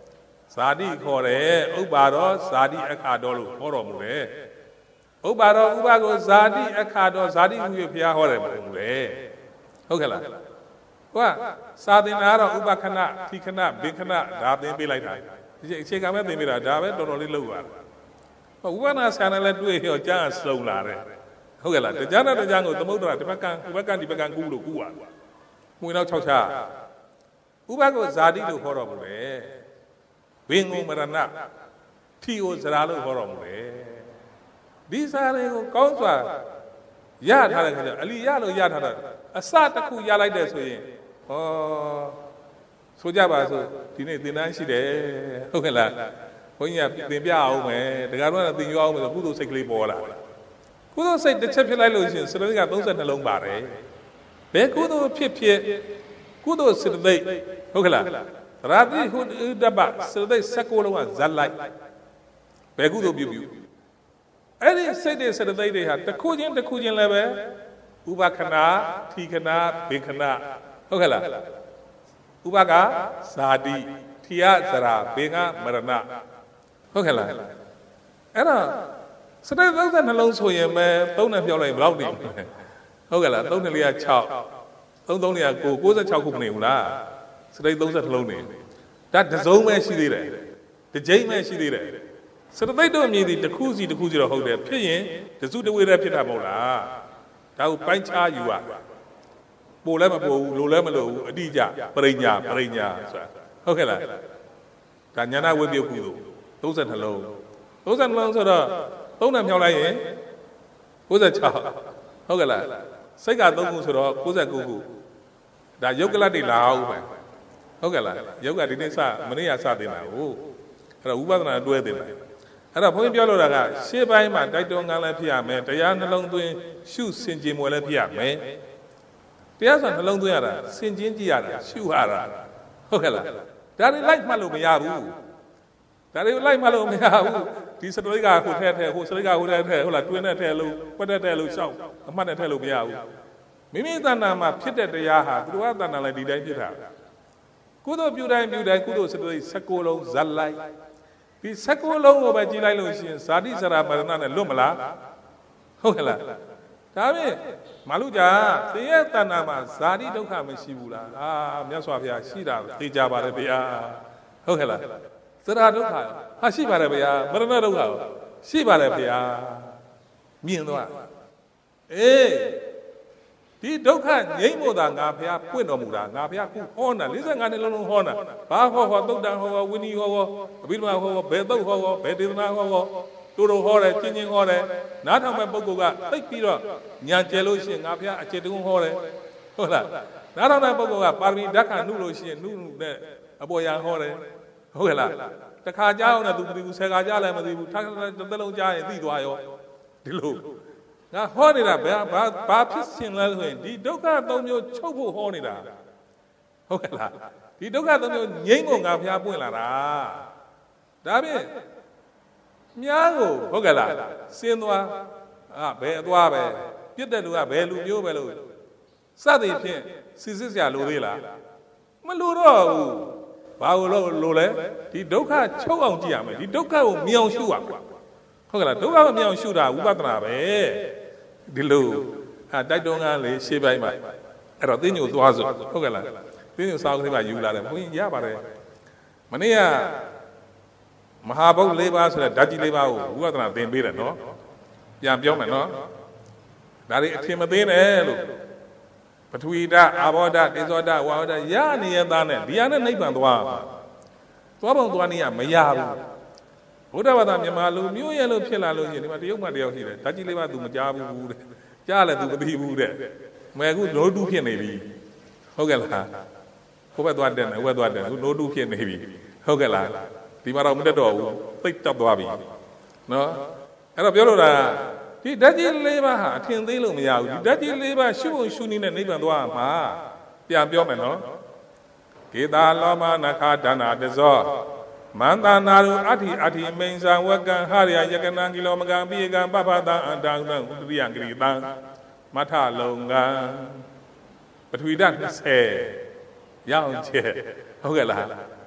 ဇာတိခေါ်တယ်ဥပ္ပါရောဇာတိအခါတော်လို့ဟောတော်မူတယ်ဥပ္ပါရောဥပ္ပါကိုဇာတိအခါတော်ဇာတိဟူ၍ဘုရားဟောတယ်မဟုတ်ဘူးလေဟုတ်ကဲ့လားဟိုကစာသင်တာကတော့ဥပခဏထိခဏဘေခဏဒါသင်ပေးလိုက်တာဒီအခြေခံမဲ့သင်ပေးတာဒါပဲတော်တော်လေးလုပ်ရဟောဥပနာဆရာနဲ့လည်းတွေ့ရောကြားစုံလာတယ်ဟုတ်ကဲ့လားတရားနဲ့တရားကိုသမုဒ္ဒရာဒီဘက်ကဒီဘက်ကဒီဘက်ကကူးလို့ကူးရမွေနောက်၆ချဥပကိုဇာတိလို့ခေါ်တော်မူတယ်ဝိငုံမရဏထီကိုဇရာလို့ခေါ်တော်မူတယ်ဒီစာတွေကိုကောင်းစွာရထားတဲ့ခါကျအလီရလို့ရထားတာအစတစ်ခုရလိုက်တယ်ဆိုရင်ဟောဆိုကြပါစို့ဒီနေ့သင်တန်းရှိတယ်ဟုတ်ကဲ့လားဘုန်းကြီးကသင်ပြအောင်မယ်တကယ်တော့သင်ရအောင်မယ်ဆိုကုသိုလ်စိတ်ကလေးပေါ်လာကုသိုလ်စိတ်တစ်ချက်ဖြစ်လိုက်လို့ရှိရင်စရတိကသုံးဆယ်နှလုံးပါတယ်ဘယ်ကုသိုလ်ဖြစ်ဖြစ်ကုသိုလ်စေတသိက်ဟုတ်ကဲ့လားရာတိဟုတပစေတသိက်၁၉လုံးကဇက်လိုက်ဘယ်ကုသိုလ်ပြုပြုအဲ့ဒီစိတ်တွေစေတသိက်တွေဟာတစ်ခုချင်းတစ်ခုချင်းလည်းပဲဥပခဏထိခဏဘေခဏဟုတ်ကဲ့လားဥပကဇာတိထိယဇရာဘေကမရဏဟုတ်ကဲ့လားအဲ့တော့စတဲ့သုံးဆယ်နှလုံးဆိုရင်ပဲသုံးနဲ့ပြောလိုက်ဘယ်လောက်နေဟုတ်ကဲ့လားသုံးနဲ့လေးက၆သုံးသုံးလေးက၉ ၉၆ခုမနေဘူးလားစတဲ့သုံးဆယ်နှလုံးနေဒါတစုံပဲရှိသေးတယ်တစ်ကြိမ်ပဲရှိသေးတယ်စတဲ့သိတ်တို့အမြင်ဒီတစ်ခုစီတစ်ခုစီတော့ဟုတ်တယ်ဖြစ်ရင်တစုတဝေတည်းဖြစ်တာမဟုတ်လားဒါကိုပိုင်းခြားယူရပို့လည်းမပို့ဘူးလိုလည်းမလိုဘူးအတိအကျပရိညာပရိညာဆိုတာဟုတ်ကဲ့လားဒါညာနာဝိပယကုသိုလ်သုံးဆယ်နှလုံးသုံးဆယ်နှလုံးဆိုတော့သုံးနဲ့မြောက်လိုက်ရင်၉၆ဟုတ်ကဲ့လားစိတ်ကသုံးခုဆိုတော့၉၉ခုဒါယုတ်ကလတ်တွေလာအောင်ပဲဟုတ်ကဲ့လားယုတ်ကဒီနေ့စမနေ့ကစတင်တာဟုတ်အဲ့တော့ဝိပဿနာတွဲတင်တာအဲ့တော့ဘုန်းကြီးပြောလို့တာကရှေ့ပိုင်းမှာတိုက်တွန်းကမ်းလည်းဖြစ်ရမယ်တရားနှလုံးသွင်းရှုစင်ကြင်မွယ်လည်းဖြစ်ရမယ်တရားဆိုနှလုံးသွင်းရတာစင်ကြင်ကြည့်ရတာရှုရတာဟုတ်ကဲ့လားဒါတွေလိုက်မှတ်လို့မရဘူးဒါတွေလိုက်မှတ်လို့မရဘူးဒီစတရိကဟိုထဲထဲဟိုစတရိကဟိုထဲထဲဟုတ်လားတွင်းနဲ့ထဲလို့ပွက်တဲ့ထဲလို့ရှောက်အမှတ်နဲ့ထဲလို့မရဘူးမိမိတဏ္ဍာမှာဖြစ်တဲ့တရားဟာသူတို့ကတဏ္ဍာလည်းဒီတိုင်းဖြစ်တာကုသိုလ်ပြုတိုင်းပြုတိုင်းကုသိုလ်စတရိ၁၉လုံးဇက်လိုက်ဒီ၁၉လုံးကိုပဲကြည့်လိုက်လို့ရှိရင်ဇာတိဇရာမရဏနဲ့လွတ်မလားဟုတ်ကဲ့လားဒါဖြင့်မလူကြာသင်ရဲ့တဏ္ဍာမှာဇာတိဒုက္ခမရှိဘူးလားအာမြတ်စွာဘုရားရှိတာသိကြပါတယ်ဗျာဟုတ်ကဲ့လားသရဒုက္ခဟာရှိပါတယ်ဗျာမရဏဒုက္ခရှိပါတယ်ဗျာမြင်သွားအေးဒီဒုက္ခငြိမ့်ဖို့သာငါဘုရားပွင့်တော်မူတာငါဘုရားခုဟောတာ၄၅နှစ်လုံးလုံးဟောတာဘာဟောဟောသုတ်တန်ဟောဟောဝိနည်းဟောဟောအဘိဓမ္မာဟောဟောဘယ်သုတ်ဟောဟောဘယ်ဒေသနာဟောဟောတူတူဟောတယ်ချင်းချင်းဟောတယ်နားထောင်မဲ့ပုဂ္ဂိုလ်ကသိပြီးတော့ညာကျဲလို့ရှိရင်ငါဘုရားအခြေတုံးဟောတယ်ဟုတ်လားနားထောင်တဲ့ပုဂ္ဂိုလ်ကပါရမီဓာတ်ခဏုလို့ရှိရင်နုနုနဲ့အပေါ်ရန်ဟောတယ်ဟုတ်ကဲ့လားတခါကြားအောင်လည်းသူမသိဘူးဆယ်ခါကြားလည်းမသိဘူးထားတစ်သက်လုံးကြားရင်သိသွားရောဒီလိုငါဟောနေတာဘာဘာဘာဖြစ်ရှင်လဲဆိုရင်ဒီဒုက္ခသုံးမျိုးချုပ်ဖို့ဟောနေတာဟုတ်ကဲ့လားဒီဒုက္ခသုံးမျိုးငြိမ့်ဖို့ငါဘုရားပွင့်လာတာဒါဖြင့်မြားကိုဟုတ်ကဲ့လားစင်းသွားအာဘယ်အသွားပဲပြစ်တဲ့လူကဘယ်လူမျိုးပဲလို့စသည်ဖြင့်စစ်စစ်စရာလိုသေးလားမလိုတော့ဘူးဘာလို့လိုလဲဒီဒုက္ခချုပ်အောင်ကြည့်ရမယ်ဒီဒုက္ခကိုမြင်အောင်ရှုရမယ်ဟုတ်ကဲ့လားဒုက္ခကိုမြင်အောင်ရှုတာဝိပဿနာပဲဒီလိုအဲတိုက်တွန်းကလေရှေ့ပိုင်းမှာအဲ့တော့သင်ညိုသွားစို့ဟုတ်ကဲ့လားသင်ညိုစာအုပ်လေးပါယူလာတယ်ဘုန်းကြီးရပါတယ်မနေ့ကမဟာဘုတ်၄ပါးဆိုတဲ့ဓာတ်ကြီး၄ပါးကိုဝိပဿနာသင်ပေးတယ်နော်ပြန်ပြောမယ်နော်ဒါတွေအထင်မသေးနဲ့လို့ပထဝီဓာတ်အာဘောဓာတ်တေဇောဓာတ်ဝါယောဓာတ်ရနေရသားနဲ့ဒီဟာနဲ့နိဗ္ဗာန်သွားသွားပုံသွားနည်းကမရဘူးဘုဒ္ဓဘာသာမြန်မာလူမျိုးရဲ့လို့ဖြစ်လာလို့ရှိရင်ဒီမှာတရုတ်မှတယောက်ရှိတယ်ဓာတ်ကြီးလေးပါ तू မကြားဘူးတဲ့ကြားလဲ तू မသိဘူးတဲ့မဲခုနိုးတူးဖြစ်နေပြီဟုတ်ကဲ့လားဟိုဘက်သွားတယ်ဟိုဘက်သွားတယ်ခုနိုးတူးဖြစ်နေပြီဟုတ်ကဲ့လားဒီမှာတော့မတက်တော့ဘူးသိတ်တက်သွားပြီနော်အဲ့တော့ပြောလို့တာဒီဓာတ်ကြီးလေးပါဟာအထင်သေးလို့မရဘူးဒီဓာတ်ကြီးလေးပါရှုဖို့ရှုနည်းနဲ့နိဗ္ဗာန်သွားမှာပြန်ပြောမယ်နော်ကေတာလောမနခဒါနာတဇောမန္တနာရုအဋ္ဌိအဋ္ဌိမိန်ဇံဝကံဟရိယယကနံကိလောမကံပိယကံပပတံအတံဥတ္တရိယံဂရိတံမထလုံကံပထဝီဓာတ်၂၀ရောင်းချက်ဟုတ်ကဲ့လား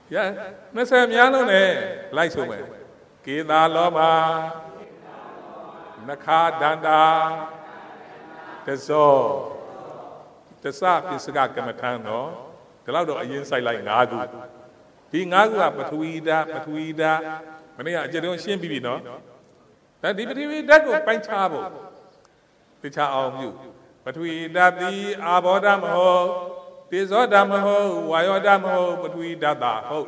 Yeah, Mister Miano, like so well. Kida Loma, Naka Danda, the Zo, the Sap is Gamatano, the loud of inside like Nagu. Being Agua, Patuida, Patuida, when they are Jedon Bibi, no? That the that will find trouble. The child of you. But we that the Abodam ho. This Odam ho, why Odam ho, but we that ho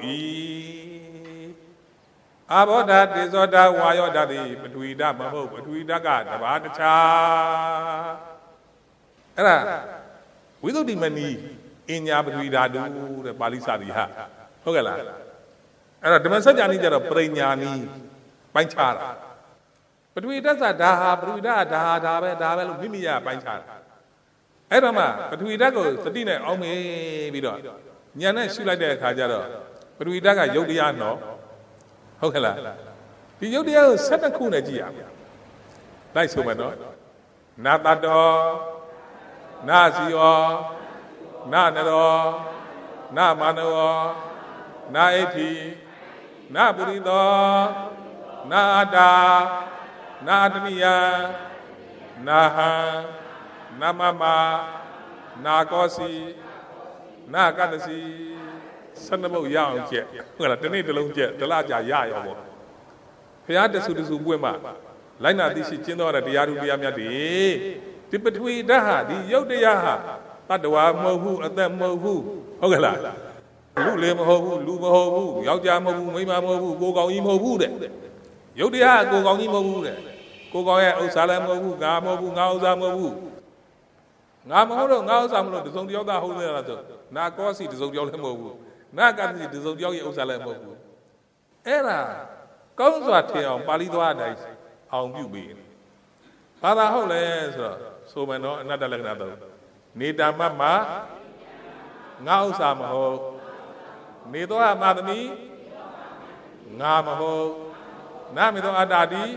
e. About that, this Oda, why Oda, but we that ho, but we that got about the cha. Era, we don't money in ya, but we that do the Palisadiha. Hogala. Era, the Massajani that a pregnani, Panchara. But we does a daha, but we da da da da da Vimia, Panchara. Erama, but we dago, the dinner, oh, maybe not. Yana, she like that, Kajaro. But we daga Yodiano. Hokala. The Yodio set a kuna gia. Nice woman, no? Not that door, Nazio, not at all, not Mano, not eighty, not Burido, not da, not Nia, Naha. Na mama, na gosi, na gadasi, Sanabo young jet. Well, the need the long jet, the larger yayo. Piata Sudu Wema, Lina Dishi Chino, the Yaru Yamadi, the between Daha, the Yodeyaha, Tadawa Mohu, and then Mohu, Hogala, Lulem Hohu, Lumo, Yajamu, Mima Mohu, Gogo Imo, Yodia, Gogo Imo, Gogo Osalamo, Gamo, Nauzamu. Namoro, now some of the Zondio Hole, Nacosi, the Zondio Lemo, Nagati, the Zondio Osalemo. Era, comes what here on Palidoa, how you be. Father Hole, so man, another like another. Nida Mama, now some ho, Nidoa Madami, Namaho, Namido Adadi,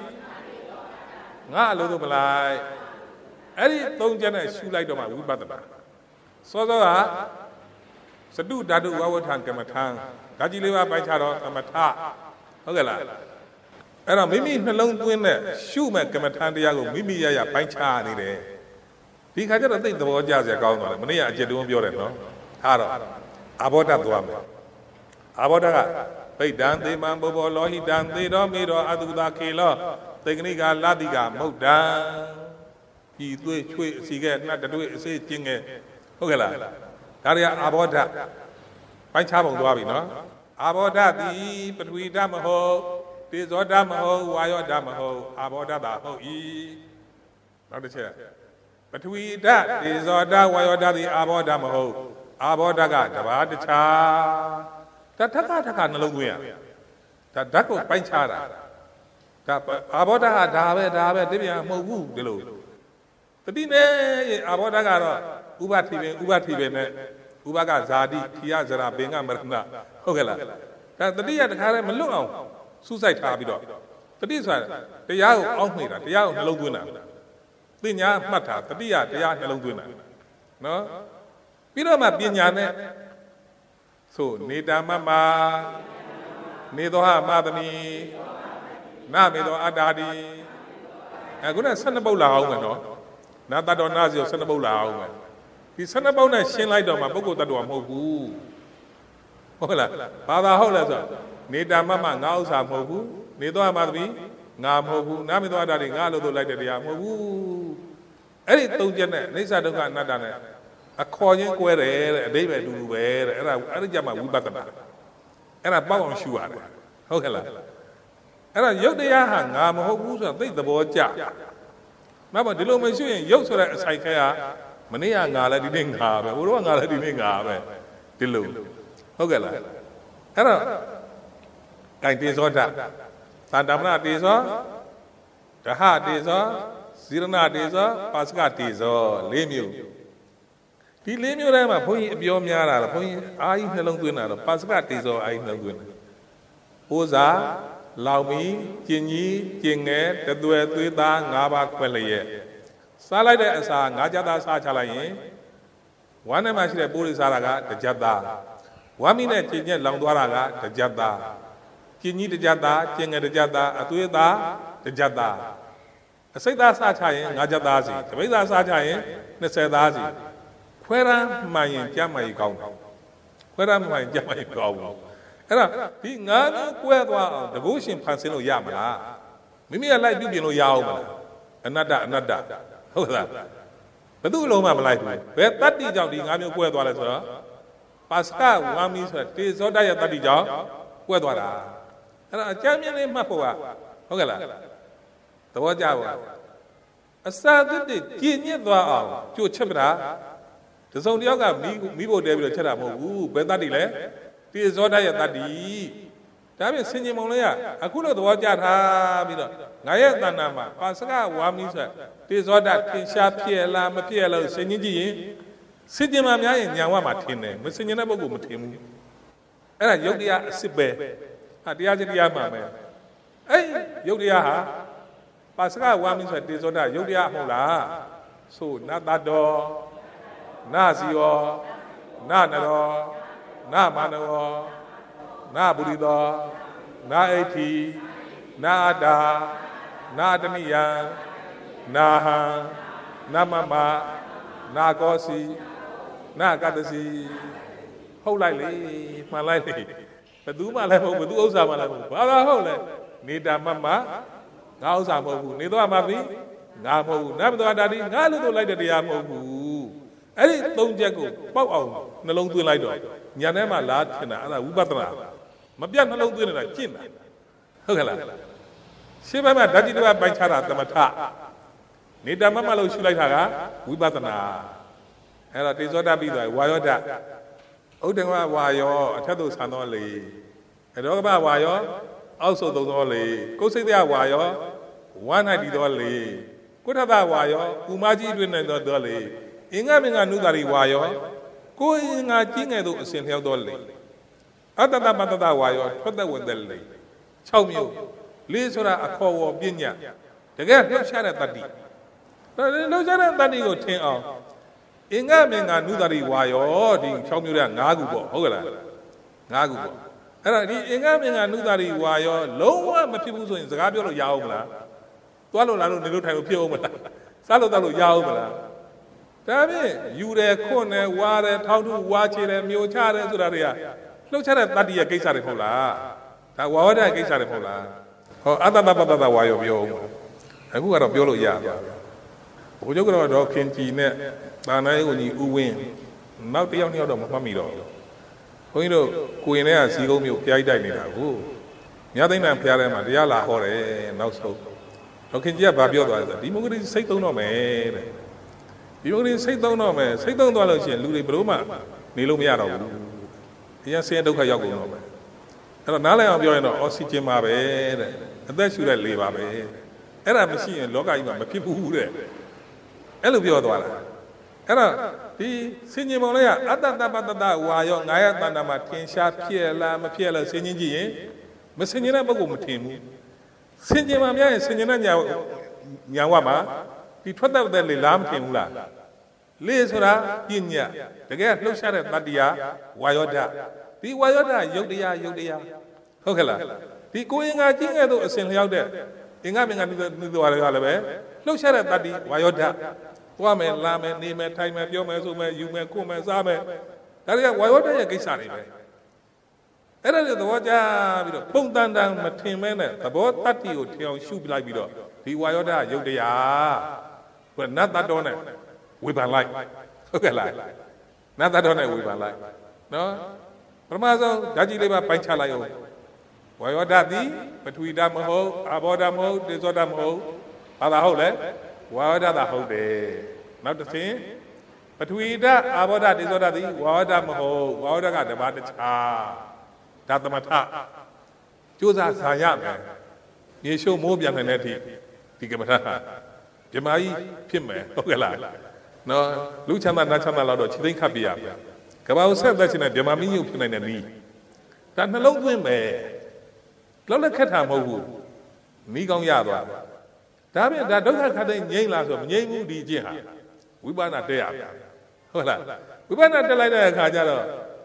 Nalumalai. Any don't generate shoe like the man, we battle. So that Sadu Dadu Wawatan Kamatan, Gajiliva by Charo, Amata, Ogala. And a Mimi alone doing that, shoe man Kamatan Diago, Mimi Yaya, Pancha, ni de. He had a thing the word Jazz account, Mania Jedum Bioreno, Haro, Aboda Duame. Aboda, they done the mambo, Lohi done, they don't meet or Aduda Kilo, Technica Ladiga, Moda. He do it, she get not to do it, say, King. Okay, Daria Aboda. Panchabo Dwabi, no? Aboda, the but we damaho, this or damaho, why or damaho, Aboda, ho, e. Not the chair. But we that is or that, why or that, the Abodamaho, Abodaga, about the cha. Tataka, no longer. That Dako Panchara. Aboda, Dave, Dave, Divia, Mogu, the low. The Dine, Abodagara, Ubati, Ubati, Ubaga Zadi, Tiazara, Benga Marna, Hogela. That the dia the Kara Malungo, Suicide Habido. The Disa, the Yao Omira, the Yao Loguna. The Ya Mata, the dia, the Ya Loguna. No? Pirama Binyane. So, Nida Mama, Nidoha Madani, Namido Adadi. I'm going to send about Lao. Not that on Nazio, send about Lao. He sent about a shin light on my book that one mogu. Hola, Father Hola, Nida Mama, now Samogu, Nido Amadi, Namogu, Namido Adadi, Galo like the Yamogu. Any two genet, Nisa don't got not done it. A coin query, a David do wear, and I jam a Wubata. And a bow on shoe. Hola. And I yoke the Yahan, Namogu, and take the boy Jack. Mama, the low machine, Yosera Saikaya, Mania Gala didn't have, Uranga didn't have, the low. Hogala. Hello. Like this or that. Sandamna Tizo, the Ha Tizo, Sirana Tizo, Pasca Tizo, Lemu. The Lemu Rama, Pui Biomiara, Pui, I along to Pasca Tizo, I know. Oza. Lao mi, Jinyi, Jinge, the duet with the Nava Quelle. Salada Sa, Najada Sa Chalaye. One of my Buddhist Saraga, the Jada. ဝါမီနဲ့ကျင်ညက်လောင်သွားတာကတကြက်သားကျင်ကြီးတကြက်သားကျင်ငယ်တကြက်သားအသွေးသားတကြက်သားအစိတ်သားစားချရင်ငါးကြက်သားစီတပိတ်သားစားချရင်နှစ်ဆယ်သားစီခွဲရမ်းမှန်ရင်ကြမ်းမှန်ရင်ကောင်းတယ်ခွဲရမ်းမှန်ရင်ကြမ်းမှန်ရင်ကောင်းဘူးအဲ့ဒါဒီငါးမျိုးကွဲသွားအောင်တကုရှင်ဖန်ဆင်းလို့ရမလားမိမိကလိုက်ပြုပြင်လို့ရအောင်မလားအနတ္တအနတ္တဟုတ်လားဘယ်သူ့လုံးမှမလိုက်ဘူးဘယ်တတ္တိကြောင့်ဒီငါးမျိုးကွဲသွားလဲဆိုတော့ပါစကဝါမီဆိုတဲ့တေဇောတရဲ့တတ္တိကြောင့်ကွဲသွားတာအဲ့ဒါအကျမ်းမြင်လေးမှတ်ဖို့ကဟုတ်ကဲ့လားသဘောကျပါအစာသစ်တွေကျင့်ညစ်သွားအောင်ကြိုချက်ပတာတစုံတစ်ယောက်ကမိမိဖို့တဲပြီးတော့ချက်တာမဟုတ်ဘူးဘယ်တတ္တိလဲတေဇောတရဲ့တတ္တိဒါပြင်ဆင်ញင်မုံလေးကအခုလို့သဘောကျထားပြီးတော့ငါရဲ့တဏ္ဍာမှာပါစကဝါမီဆိုတေဇောတထင်ရှားဖြစ်လားမဖြစ်လားဆင်ញင်ကြည့်ရင်ဆင်ញင်မှများရင်ညာဝမှာထင်တယ်မဆင်ញင်တဲ့ပုဂ္ဂိုလ်မထင်ဘူးအဲ့ဒါယုတ်တရားအစ်စ်ပဲဟာတရားချင်းတရားမှမယ်အဲ့ယုတ်တရားဟာပါစကဝါမီဆိုတေဇောတယုတ်တရားမဟုတ်လားဆိုနတ္တတော်နာစီယောနာနရောနာမနရောနာပုရိသောနာအိဋ္ဌိနာအတ္တာနာတနိယံနာဟံနာမမနာကောစီနာကတ္တစီဟုတ်လိုက်လေမှန်လိုက်လေဘယ်သူမှလည်းမဟုတ်ဘယ်သူဥစ္စာမှလည်းမဟုတ်ဘာသာဟုတ်လဲနေတာမမငါဥစ္စာမဟုတ်ဘူးနေတော့မှပြီငါမဟုတ်ဘူးနတ်ဘတော်တာဒီငါလို့တော့လိုက်တဲ့တရားမဟုတ်ဘူးအဲ့ဒီသုံးချက်ကိုပေါက်အောင်နှလုံးသွင်းလိုက်တော့ညာထဲမှာလားထင်တာအဲ့ဒါဝိပဿနာမပြတ်နှလုံးသွင်းနေတာကျင့်တာဟုတ်ကဲ့လားရှင်းပါမှာဓာတ်ကြီးတစ်ပါးပိုင်းခြားတာသမထနေတာမမလို့ရှုလိုက်တာကဝိပဿနာအဲ့တော့တေဇောတပြီးသွားဝါယောဓာတ်ဥဒ္ဒင်္ဂဝါယောအထက်သို့ဆန်တော်လေအရောဂမဝါယောအောက်ဆုတ်သုံးတော်လေကုသိတဝါယောဝါနိုင်တည်တော်လေကုဋ္ဌတဝါယောဥမာကြီးတွင်နိုင်တော်လေအင်္ဂမင်္ဂနုတာရီဝါယောကိုယ်အင်္ဂါကြီးငယ်သို့အစဉ်လျောက်တော်လေအတ္တတမတ္တဝါယောထွက်သက်ဝင်သက်လေ၆မျိုးလေးဆိုတာအခေါ်ဝေါ်ပညာတကယ်လှုပ်ရှားတဲ့တတ္တိလှုပ်ရှားတဲ့တတ္တိကိုထင်အောင်အင်္ဂမင်္ဂနုတာရီဝါယောဒီ၆မျိုးတဲ့၅ခုပေါ့ဟုတ်ကဲ့လား၅ခုပေါ့အဲ့ဒါဒီအင်္ဂမင်္ဂနုတာရီဝါယောလုံးဝမဖြစ်ဘူးဆိုရင်စကားပြောလို့ရအောင်မလားသွားလို့လာလို့နေလို့ထိုင်လို့ဖြစ်အောင်မလားစားလို့တောက်လို့ရအောင်မလားဒါဖြင့်ယူတယ်ခွန်းတယ်ဝါတယ်ထောက်ထုဝါချေတယ်မျိုးချတယ်ဆိုတာတွေကလှုပ်ရှားတဲ့တတ္တိရဲ့ကိစ္စတွေမဟုတ်လားဒါဝါဝဒကိစ္စတွေမဟုတ်လားဟောအတ္တတပတ္တဝါယောပြောအခုကတော့ပြောလို့ရပါဘုရားကတော့တော့ခင်ကြည်နဲ့တာနိုင်ကိုကြီးဥဝင်းနောက်တစ်ယောက်နှစ်ယောက်တော့မမှတ်မိတော့ဘူးဘုန်းကြီးတို့ကိုရင်ထဲကစီကုန်းမျိုးပြိုက်တိုက်နေတာကိုမြတ်သိမ့်နံဖျားထဲမှာတရားလာဟောတယ်နောက်ဆုံးတော့ခင်ကြည်ကဘာပြောသွားလဲဆိုဒီမိုကရေစီစိတ်သုံးတော့မယ်တဲ့ဒီမိုကရေစီစိတ်သုံးတော့မယ်စိတ်သုံးသွားလို့ရှိရင်လူတွေဘယ်လို့မှနေလို့မရတော့ဘူးတရားဆင်းရဲဒုက္ခရောက်ကုန်တော့မယ်အဲ့တော့နားလည်အောင်ပြောရင်တော့အောက်ဆီဂျင်ပါပဲတဲ့အသက်ရှူတဲ့လေပါပဲအဲ့ဒါမရှိရင်လောကကြီးမှာမဖြစ်ဘူးတဲ့အဲ့လိုပြောသွားတာအဲ့တော့ဒီစင်ញင်ပုံလေးကအတ္တတပတ္တဝါယောငါရဲ့တဏ္ဍာမှာထင်ရှားဖြစ်လားမဖြစ်လားစင်ញင်ကြည့်ရင်မစင်ញင်တဲ့ပုဂ္ဂိုလ်မထင်ဘူးစင်ញင်မှများရင်စင်ញင်တဲ့ညာညာဝမှာဒီထွက်သက်တဲ့လေလားမထင်ဘူးလားလေဆိုတာပညာတကယ်လှုပ်ရှားတဲ့တတ္တိယဝါယောဓာတ်ဒီဝါယောဓာတ်ယုတ်တရားယုတ်တရားဟုတ်ကဲ့လားဒီကိုယ်အင်္ဂါကြီးငယ်သို့အစဉ်လျောက်တဲ့အင်္ဂမင်္ဂနုသွားတွေကလည်းပဲလှုပ်ရှားတဲ့တတ္တိဝါယောဓာတ်သွားမယ်လာမယ်နေမယ်ထိုင်မယ်ပြောမယ်ဆိုမယ်ယူမယ်ကိုယ်မယ်စားမယ်ဒါတွေကဝါယောဓာတ်ရဲ့ကိစ္စတွေပဲအဲ့ဒါတွေသဘောကျပြီးတော့ပုံတန်တန်မထင်မဲနဲ့သဘောတတ္တိကိုထင်အောင်ရှုပြလိုက်ပြီးတော့ဒီဝါယောဓာတ်ယုတ်တရားဘယ်နတ်တတ်တော်နဲ့ဝေဖန်လိုက်ဟုတ်ကဲ့လားနတ်တတ်တော်နဲ့ဝေဖန်လိုက်နော်ပထမဆုံးဓာတ်ကြီးလေးပါပိုင်းခြားလိုက်အောင်ဝါယောဓာတ်သည်ပထဝီဓာတ်မဟုတ်အာဘောဓာတ်မဟုတ်တေဇောဓာတ်မဟုတ်ဘာသာဟုတ်လဲဝါယောဓာတ်သာဟုတ်တယ်နောက်တစ်ဆင့်ပထဝီဓာတ်အာဘောဓာတ်တေဇောဓာတ်သည်ဝါယောဓာတ်မဟုတ်ဝါယောဓာတ်ကတပါးတခြားဓာတ်သမထကျိုးစားစာရမယ်ရေရှုံမိုးပြန်တဲ့အထိဒီကမ္မထာဓမ္မကြီးဖြစ်မယ်ဟုတ်ကဲ့လားနော်လူချမ်းသာနတ်ချမ်းသာလောက်တော့ခြေသိမ်းခတ်ပြရမယ်ကဘာကိုဆက်သက်ချင်တဲ့ဓမ္မမင်းကြီးဖြစ်နိုင်တဲ့နည်းဒါနှလုံးသွင်းမယ်လောက်လက်ခက်တာမဟုတ်ဘူးနီးကောင်းရသွားဒါပြင်ဒါဒုက္ခခတ်တဲ့ငြိမ့်လားဆိုမငြိမ့်ဘူးဒီအကျင့်ဟာဝိပဿနာတက်ရပြန်ဟုတ်လားဝိပဿနာတက်လိုက်တဲ့အခါကျတော့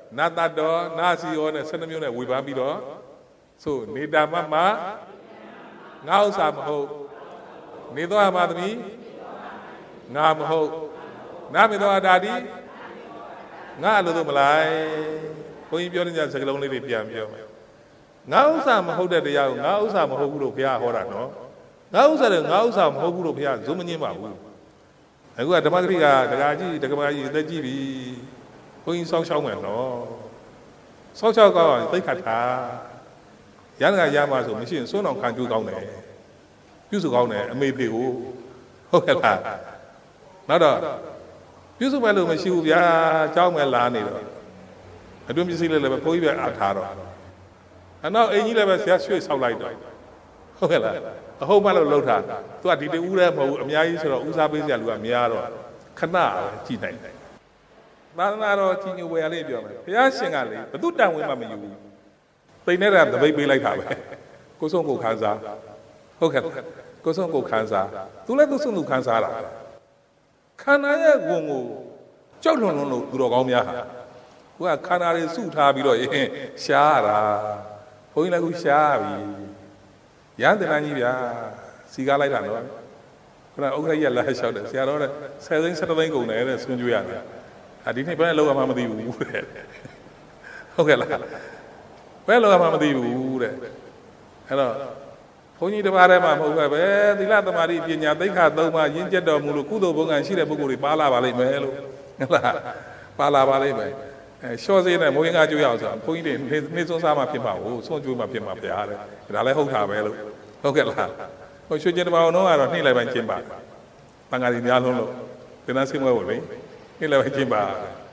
နာတတော်နာစီရောနဲ့ဆယ်နှမျိုးနဲ့ဝေဖန်ပြီးတော့ဆိုနေတာမမငါဥစ္စာမဟုတ်နေသောအမသမီးငါမဟုတ်နာမေသောအတာတိငါအလိုသို့မလိုက်ဘုန်းကြီးပြောနေကြစကားလုံးလေးတွေပြန်ပြောမယ်ငါဥစ္စာမဟုတ်တဲ့တရားကိုငါဥစ္စာမဟုတ်ဘူးလို့ဘုရားဟောတာနော်ငါဥစ္စာတွေငါဥစ္စာမဟုတ်ဘူးလို့ဘုရားဇုံမငင်းပါဘူးအခုကဓမ္မဂရိကဒကာကြီးဒကမာကြီးအသက်ကြီးပြီဘုန်းကြီးစောင်းရှောင်းမယ်နော်စောင်းရှောင်းကောင်းသိခတ်တာရန်ကရမှာဆိုမရှိရင်စွန်းအောင်ခံကြိုးကောင်းတယ်ပြုစုကောင်းတယ်အမေဖေကိုဟုတ်ကဲ့လားနောက်တော့ပြုစုမဲ့လို့မရှိဘူးဗျာကြောင်းမဲ့လာနေတော့အတွင်းပစ္စည်းလေးလည်းပဲဘုန်းကြီးပဲအားထားတော့အနောက်အိမ်ကြီးလည်းပဲဆရာရွှေ့ဆောက်လိုက်တော့ဟုတ်ကဲ့လားအဟုတ်မှလို့လှုပ်တာသူကဒီတူဦးလည်းမဟုတ်ဘူးအများကြီးဆိုတော့ဦးစားပေးစရာလူကများတော့ခဏကြည့်နိုင်တယ်သာသနာတော်ကြီးညိုဝယ်ရလေးပြောမယ်ဘုရားရှင်ကလေဘသူတန်ဝင်မှမယူဘူးသိနေတာတပိတ်ပေးလိုက်တာပဲကိုဆုံးကိုခန်းစားဟုတ်ကဲ့ကိုဆုံးကိုခန်းစားသူလည်းကိုဆုံးသူခန်းစားတာခန္ဓာရဲ့ဝင်ကိုကြောက်လွန်လွန်လို့သူတော်ကောင်းများဟာကိုကခန္ဓာတွေစုထားပြီးတော့ရင်ရှားတာဘုန်းကြီးလည်းခုရှားပြီရန်တန်ကြီးဗျာစီကားလိုက်တာနော်ခုနဥက္ကဋ္ဌကြီးလာလျှောက်တယ်ဆရာတော်တဲ့ဆယ်သိန်းဆယ်သိန်းကုန်တယ်တဲ့ဆွံ့ကြွေးရတယ်အဒီနေ့ဘယ်လောက်မှမသိဘူးတဲ့ဟုတ်ကဲ့လားဘယ်လောက်မှမသိဘူးတဲ့အဲ့တော့ဘုန်းကြီးတစ်ပါးတည်းမှမဟုတ်ပဲသီလသမာဓိပညာသိက္ခာသုံးပါးရင့်ကျက်တော်မူလို့ကုသိုလ်ဘုံကံရှိတဲ့ပုဂ္ဂိုလ်တွေပါလာပါလိမ့်မယ်လို့ဟုတ်လားပါလာပါလိမ့်မယ်အဲရှော့စေးနဲ့မိုးရင်ကားကြွေးရအောင်ဆိုဘုန်းကြီးတွေနှိမ့်စွန်းစားမှဖြစ်မှာကိုဆွံ့ကြွေးမှဖြစ်မှာဗျာတဲ့ဒါလည်းဟုတ်တာပဲလို့ဟုတ်ကဲ့လားဟိုရွှေကျင်တစ်ပါးတော့ကတော့နှိမ့်လိုက်ပိုင်းကျင်းပါတန်ဃာကြီးများလုံးလို့သင်္นานဆင်းပွဲကိုလေနှိမ့်လိုက်ပိုင်းကျင်းပါ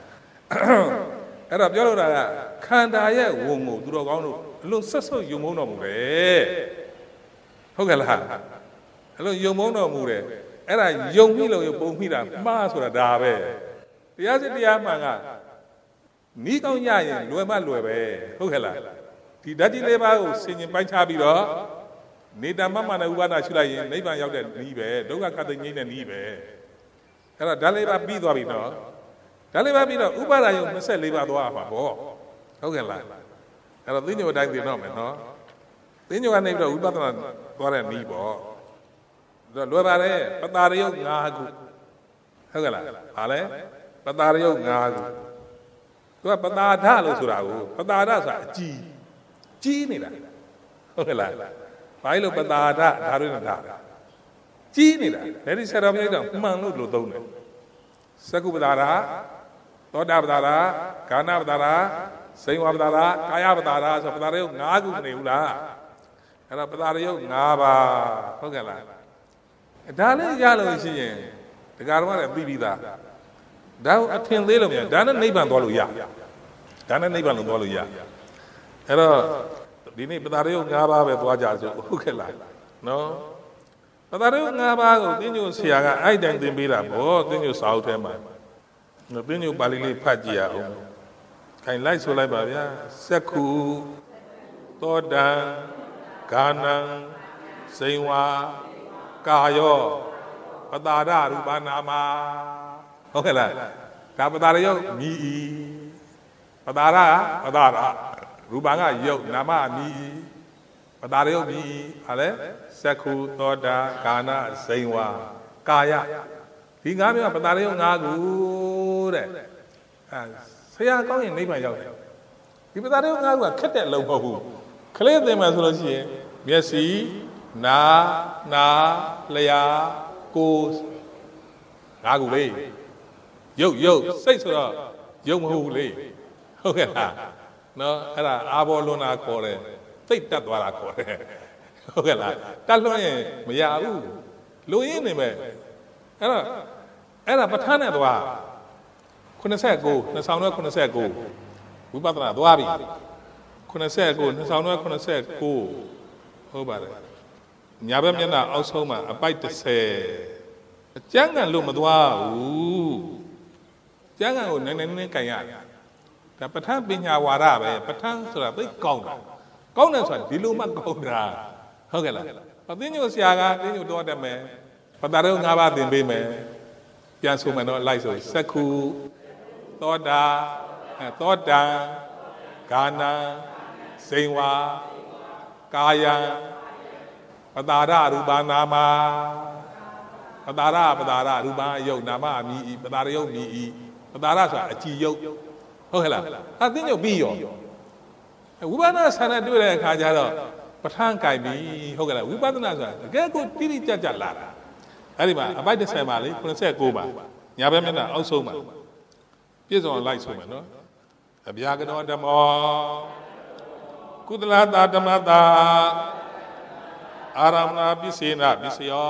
အဲ့တော့ပြောလို့တာကခန္ဓာရဲ့ဝန်ကိုသူတော်ကောင်းတို့အလုံးဆက်ဆုပ်ယုံမုန်းတော်မူတယ်ဟုတ်ကဲ့လားအလုံးယုံမုန်းတော်မူတယ်အဲ့ဒါယုံပြီလို့ပုံမိတာမှားဆိုတာဒါပဲတရားစစ်တရားမှန်ကနီးကောင်းရရင်လွယ်မလွယ်ပဲဟုတ်ကဲ့လားဒီဓာတ်ကြီးလေးပါးကိုဆင်ញင်ပိုင်းခြားပြီးတော့နေတာမမနဲ့ဥပါဒရှုလိုက်ရင်နိဗ္ဗာန်ရောက်တဲ့နည်းပဲဒုက္ခခတ်သိငြိမ်းတဲ့နည်းပဲအဲ့တော့ဓာတ်လေးပါးပြီးသွားပြီနော်ဓာတ်လေးပါးပြီးတော့ဥပါဒယုံနှစ်ဆက်လေးပါးသွားမှာပေါ့ဟုတ်ကဲ့လားအဲ့တော့သိညိုတိုင်းသိတော့မယ်နော်သိညိုကနေပြီးတော့ဝိပဿနာသွားတဲ့နည်းပေါ့လွယ်ပါတယ်ပတာရယုတ်၅ခုဟုတ်ကဲ့လားဟာလဲပတာရယုတ်၅ခုသူကပတာဒလို့ဆိုတာကိုပတာဒဆိုတာအကြီးကြီးနေတာဟုတ်ကဲ့လားဘာလို့ပတာဒဒါတွေနဲ့ဒါကြီးနေတာဒါဒီဆရာတော်မြတ်တော့မှန်လို့လို့သုံးတယ်သကုပတာရသောတာပတာရဂာနပတာရစိန်ဝပတာရကာယပတာရဆိုပတာရယုတ်၅ခုမနေဘူးလားအဲ့တော့ပတာရယုတ်၅ပါးဟုတ်ကဲ့လားဒါလည်းရလို့ရှိရင်ဒကာတော်ကလည်းပြီးပြီးသားဒါကိုအထင်သေးလို့မရဒါနဲ့နိဗ္ဗာန်သွားလို့ရဒါနဲ့နိဗ္ဗာန်လုံးသွားလို့ရအဲ့တော့ဒီနေ့ပတာရယုတ်၅ပါးပဲသွားကြစို့ဟုတ်ကဲ့လားနော်ပတာရယုတ်၅ပါးကိုသင်ညိုဆရာကအဲ့တိုင်းသင်ပေးတာပေါ့သင်ညိုစာအုပ်ထဲမှာသင်ညိုပါဠိလေးဖတ်ကြည့်ရအောင်ခိုင်လိုက်ဆိုလိုက်ပါဗျာစက္ခုသောတံဂာနံစိန်ဝါကာယောပတာရရူပနာမဟုတ်ကဲ့လားဒါပတာရယုတ်မြည်ဤပတာရပတာရရူပကယုတ်နာမမြည်ဤပတာရယုတ်မြည်ဤဟာလဲစက္ခုသောတာဂာနစိန်ဝါကာယဒီငါးမျိုးပတာရယုတ်၅ခုတဲ့အဲဆရာကောင်းရင်နိဗ္ဗာန်ရောက်တယ်ဒီပတာရယုတ်၅ခုကခက်တဲ့အလုံးမဟုတ်ဘူးခလေးသင်မှဆိုလို့ရှိရင်မျက်စိနာနာလျာကိုယ်ငါးခုလေးရုပ်ရုပ်စိတ်ဆိုတော့ရုပ်မဟုတ်ဘူးလေဟုတ်ကဲ့လားနော်အဲ့ဒါအာဘောလွန်တာခေါ်တယ်စိတ်တက်သွားတာခေါ်တယ်ဟုတ်ကဲ့လားတက်လွှတ်ရင်မရဘူးလူရင်းနေမယ်အဲ့တော့အဲ့ဒါပဋ္ဌာန်းနဲ့သွားခုနှစ်ဆယ့်ကိုနှစ်ဆောင်တော့ခုနှစ်ဆယ့်ကိုဝိပဿနာသွားပြီခုနှစ်ဆယ့်ကိုနှစ်ဆောင်တော့ခုနှစ်ဆယ့်ကိုဟုတ်ပါတယ်ညာဘက်မျက်နှာအောက်ဆုံးမှာအပိုက်တစ်ဆယ်အကျန်းကန်လို့မသွားဘူးကျန်းကန်ကိုနည်းနည်းနည်းကန်ရတယ်ဒါပဋ္ဌာန်းပညာဝါဒပဲပဋ္ဌာန်းဆိုတာသိကောင်းတာကောင်းတယ်ဆိုတာဒီလိုမှကောင်းတာဟုတ်ကဲ့လားအသိဉာဏ်ဆရာကသိဉာဏ်တော်တယ်မယ်ပတာရယုတ်၅ပါးသင်ပေးမယ်ပြန်ဆိုမယ်တော့လိုက်ဆိုစက္ခုသောတာဂသောတံဂာနံစိန်ဝါကာယံပတာရရူပနာမပတာရပတာရရူပယုတ်နာမအမိဤပတာရယုတ်မိဤပတာရဆိုတာအကြည်ယုတ်ဟုတ်ကဲ့လားအသိဉာဏ်ပြီးရောဝိပဿနာဆန္ဒတွေ့တဲ့အခါကျတော့ပဋ္ဌာန်းကြိုက်ပြီဟုတ်ကဲ့လားဝိပဿနာဆိုတာတကယ်ကိုတိတိကျကျလာတာအဲ့ဒီမှာအပိုက်တစ်ဆယ်ပါလေခုနှစ်ကိုပါညာဘက်မျက်နှာအောက်ဆုံးပါပြည့်စုံလိုက်ဆုံးမယ်နော်အဗျာကနောဓမ္မောကုသလတာဓမ္မတာအာရမဏပိစေနပိစယော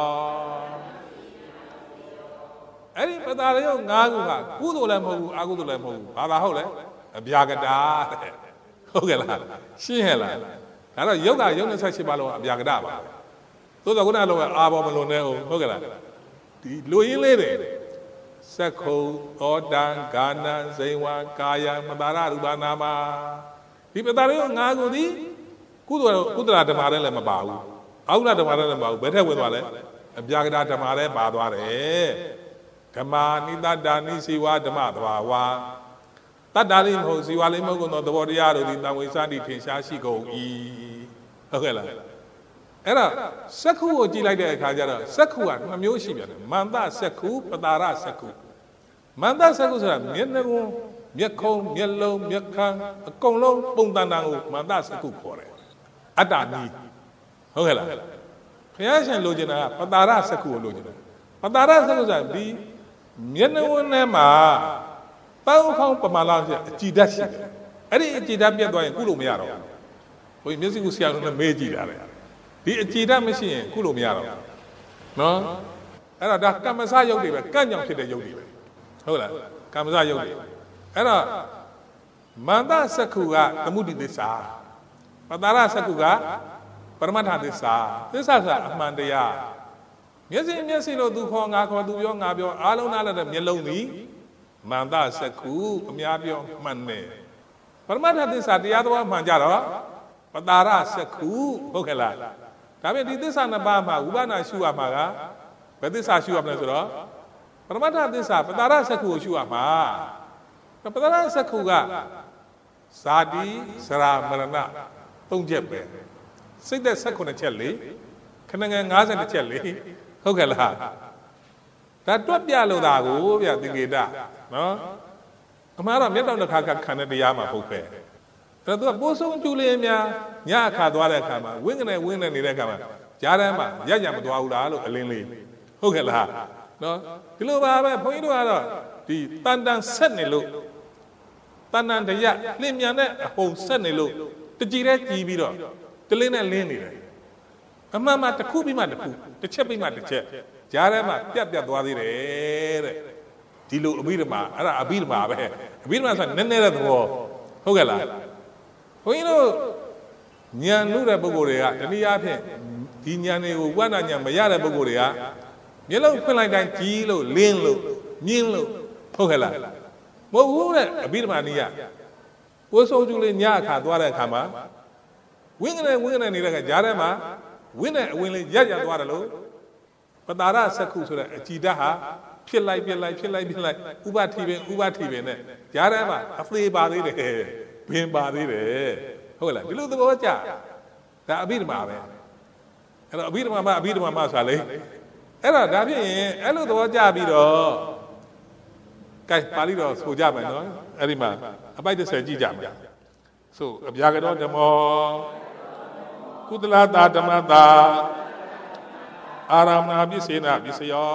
အဲ့ဒီပတာရယုတ်၅ခုကကုသိုလ်လည်းမဟုတ်ဘူးအကုသိုလ်လည်းမဟုတ်ဘူးဘာသာဟုတ်လဲအဗျာကတာတဲ့ဟုတ်ကဲ့လားရှင်းဟဲ့လားဒါတော့ယုတ်ကယုတ်နှစ်၈ပါးလုံးအဗျာကတာပါသို့တော့ခုနကအာဘောမလွန်နေဟုတ်ဟုတ်ကဲ့လားဒီလူရင်းလေးတွေစက္ခုသောတံဂာနံဇိဝံကာယံမတာရရူပနာမဒီပတာရယုတ်၅ခုဒီကုသိုလ်ကုသလဓမ္မလည်းမပါဘူးအကုသလဓမ္မလည်းမပါဘူးဘယ်ထက်ဝင်သွားလဲအဗျာကတာဓမ္မလည်းပါသွားတယ်ဓမ္မာနိတ္တာနိစီဝါဓမ္မတဘာဝါတတ္တာလေးမဟုတ်စီဝါလေးမဟုတ်တော့သဘောတရားတို့ဒီတံဝေစတိထင်ရှားရှိကုန်၏ဟုတ်ကဲ့လားအဲ့တော့စက္ခုကိုကြည့်လိုက်တဲ့အခါကျတော့စက္ခုကနှစ်မျိုးရှိပြန်တယ်မန္တစက္ခုပတာရစက္ခုမန္တစက္ခုဆိုတာမျက်နှာကိုမျက်ခုံးမျက်လုံးမျက်ခမ်းအကုန်လုံးပုံတန်တန်ကိုမန္တစက္ခုခေါ်တယ်အတ္တနီးဟုတ်ကဲ့လားဘုရားရှင်လိုချင်တာကပတာရစက္ခုကိုလိုချင်တယ်ပတာရစက္ခုဆိုတာဒီမျက်နှာဝင်ထဲမှာတောင်းခေါင်းပမာလာပြအကြည်ဓာတ်ရှိတယ်အဲ့ဒီအကြည်ဓာတ်ပြတ်သွားရင်ကုလို့မရတော့ဘူးဘုရားမျက်စိကိုဆရာတော်နဲ့မေးကြည့်တာလေဒီအကြည်ဓာတ်မရှိရင်ကုလို့မရတော့ဘူးနော်အဲ့တော့ဒါကမ္မစယုတ်တွေပဲကန့်ကြောင်ဖြစ်တဲ့ယုတ်တွေပဲဟုတ်လားကမ္မစယုတ်တွေအဲ့တော့မန္တစက္ခုကသမုဒိသစ္စာပတာရစက္ခုကပရမတ္ထသစ္စာသစ္စာဆိုတာအမှန်တရားမျက်စိမျက်စိလို့သူခေါ်ငါခေါ်သူပြောငါပြောအားလုံးနားလည်တဲ့မျက်လုံးသည်မန္တစက္ခုအများပြောမှန်တယ်ပရမတ္ထသစ္စာတရားတော်မှန်ကြတော့ပတာရစက္ခုဟုတ်ကဲ့လားဒါပေမဲ့ဒီသစ္စာနှစ်ပါးမှာဝိပဿနာရှုရမှာကဘယ်သစ္စာရှုရမလဲဆိုတော့ပရမတ္ထသစ္စာပတာရစက္ခုကိုရှုရမှာပတာရစက္ခုကဇာတိစရာမရဏသုံးချက်ပဲစိတ်သက်၁၈ချက်လေခဏငယ်၅၂ချက်လေဟုတ်ကဲ့လားဒါတွက်ပြလို့တာကိုဗျသင်္ကေတနော်အမှားတော့မျက်တောင်တစ်ခါကခံတဲ့တရားမှာပုတ်ပဲဒါသူကပိုးဆုံးကျူလေးများညအခါသွားတဲ့အခါမှာဝင်းကနေဝင်းနေနေတဲ့အခါမှာကြားထဲမှာရက်ကြမသွားဘူးလားလို့အလင်းလေးဟုတ်ကဲ့လားနော်ဒီလိုပါပဲဘုန်းကြီးတို့ကတော့ဒီတန်တန်ဆက်နေလို့တန်တန်တရလင်းမြန်တဲ့အဟုန်ဆက်နေလို့တကြည်တဲ့ကြည်ပြီးတော့တလင်းနဲ့လင်းနေတယ်အမှန်မှတစ်ခုပြီးမှတစ်ခုတစ်ချက်ပြီးမှတစ်ချက်ကြားထဲမှာပြတ်ပြတ်သွားသေးတယ်တဲ့ဒီလိုအဘိဓမ္မာအဲ့ဒါအဘိဓမ္မာပဲအဘိဓမ္မာဆိုတာနည်းနည်းတဲ့သဘောဟုတ်ကဲ့လားဘုန်းကြီးတို့ဉာဏ်နုတဲ့ပုဂ္ဂိုလ်တွေကတနည်းအားဖြင့်ဒီဉာဏ်တွေကိုဝိပဿနာဉာဏ်မရတဲ့ပုဂ္ဂိုလ်တွေကမျက်လုံးဖွင့်လိုက်တိုင်းကြီးလို့လင်းလို့မြင်းလို့ဟုတ်ကဲ့လားမဟုတ်ဘူးတဲ့အဘိဓမ္မာနည်းကကိုယ်ဆုံးကျူလေးညအခါသွားတဲ့အခါမှာဝင်းကနေဝင်းကနေနေတဲ့ကကြားထဲမှာဝင်းနဲ့အဝင်လေးရက်ရက်သွားတယ်လို့ပတာရစက္ခုဆိုတဲ့အကြည်ဓာတ်ဟာဖြစ်လိုက်ပြစ်လိုက်ဖြစ်လိုက်ပြစ်လိုက်ဥပတိပင်ဥပတိပင်နဲ့ကြားထဲမှာအသေးပါသေးတယ်ဘင်ပါသေးတယ်ဟုတ်လားဒီလိုသဘောကျဒါအဘိဓမ္မာပဲအဲ့တော့အဘိဓမ္မာမှာအဘိဓမ္မာမှာဆိုတာလေအဲ့တော့ဒါဖြစ်ရင်အဲ့လိုသဘောကျပြီးတော့ကဲပါဠိတော်ဆိုကြမယ်နော်အဲ့ဒီမှာအပိုက်တစ်ဆယ်ကြည့်ကြမယ်ဆိုအဗျာကတောဓမ္မောကုသလတာဓမ္မတာအာရမဏပိစေနပိစယော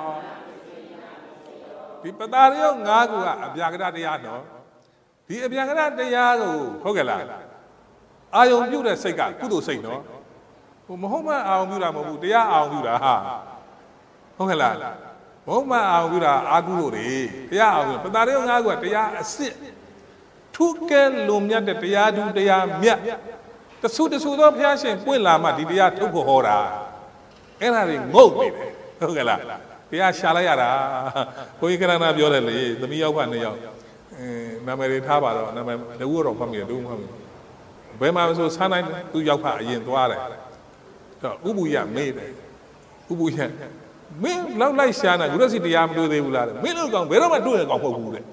ဒီပတာရယုတ်၅ခုကအဗျာကတတရားနော်ဒီအဗျာကတတရားကိုဟုတ်ကဲ့လားအာယုံပြုတဲ့စိတ်ကကုသိုလ်စိတ်နော်ဟိုမဟုတ်မှအာယုံပြုတာမဟုတ်ဘူးတရားအာယုံပြုတာဟာဟုတ်ကဲ့လားမဟုတ်မှအာယုံပြုတာအာကုသိုလ်တွေတရားအာယုံပတာရယုတ်၅ခုကတရားအစစ်ထုကဲလွန်မြတ်တဲ့တရားသူတရားမြတ်တဆူတဆူသောဘုရားရှင်ပွင့်လာမှဒီတရားထုတ်ဖို့ဟောတာအဲ့ဒါတွေငုတ်နေတယ်ဟုတ်ကဲ့လားတရားရှာလိုက်ရတာဘုန်းကြီးကရဏပြောတယ်လေသမီးယောက်ဖနှစ်ယောက်အဲနာမည်တွေထားပါတော့နာမည်တဝူတော့ဖတ်မိတယ်ဒုမှတ်မိဘယ်မှာဆိုဆန်းတိုင်းသူယောက်ဖအရင်သွားတယ်တော့ဥပုယမေးတယ်ဥပုယမင်းလောက်လိုက်ရှာနေခုတော့စီတရားမတွေ့သေးဘူးလားမင်းတို့ကောင်ဘယ်တော့မှတွေ့ရကောင်မဟုတ်ဘူးတဲ့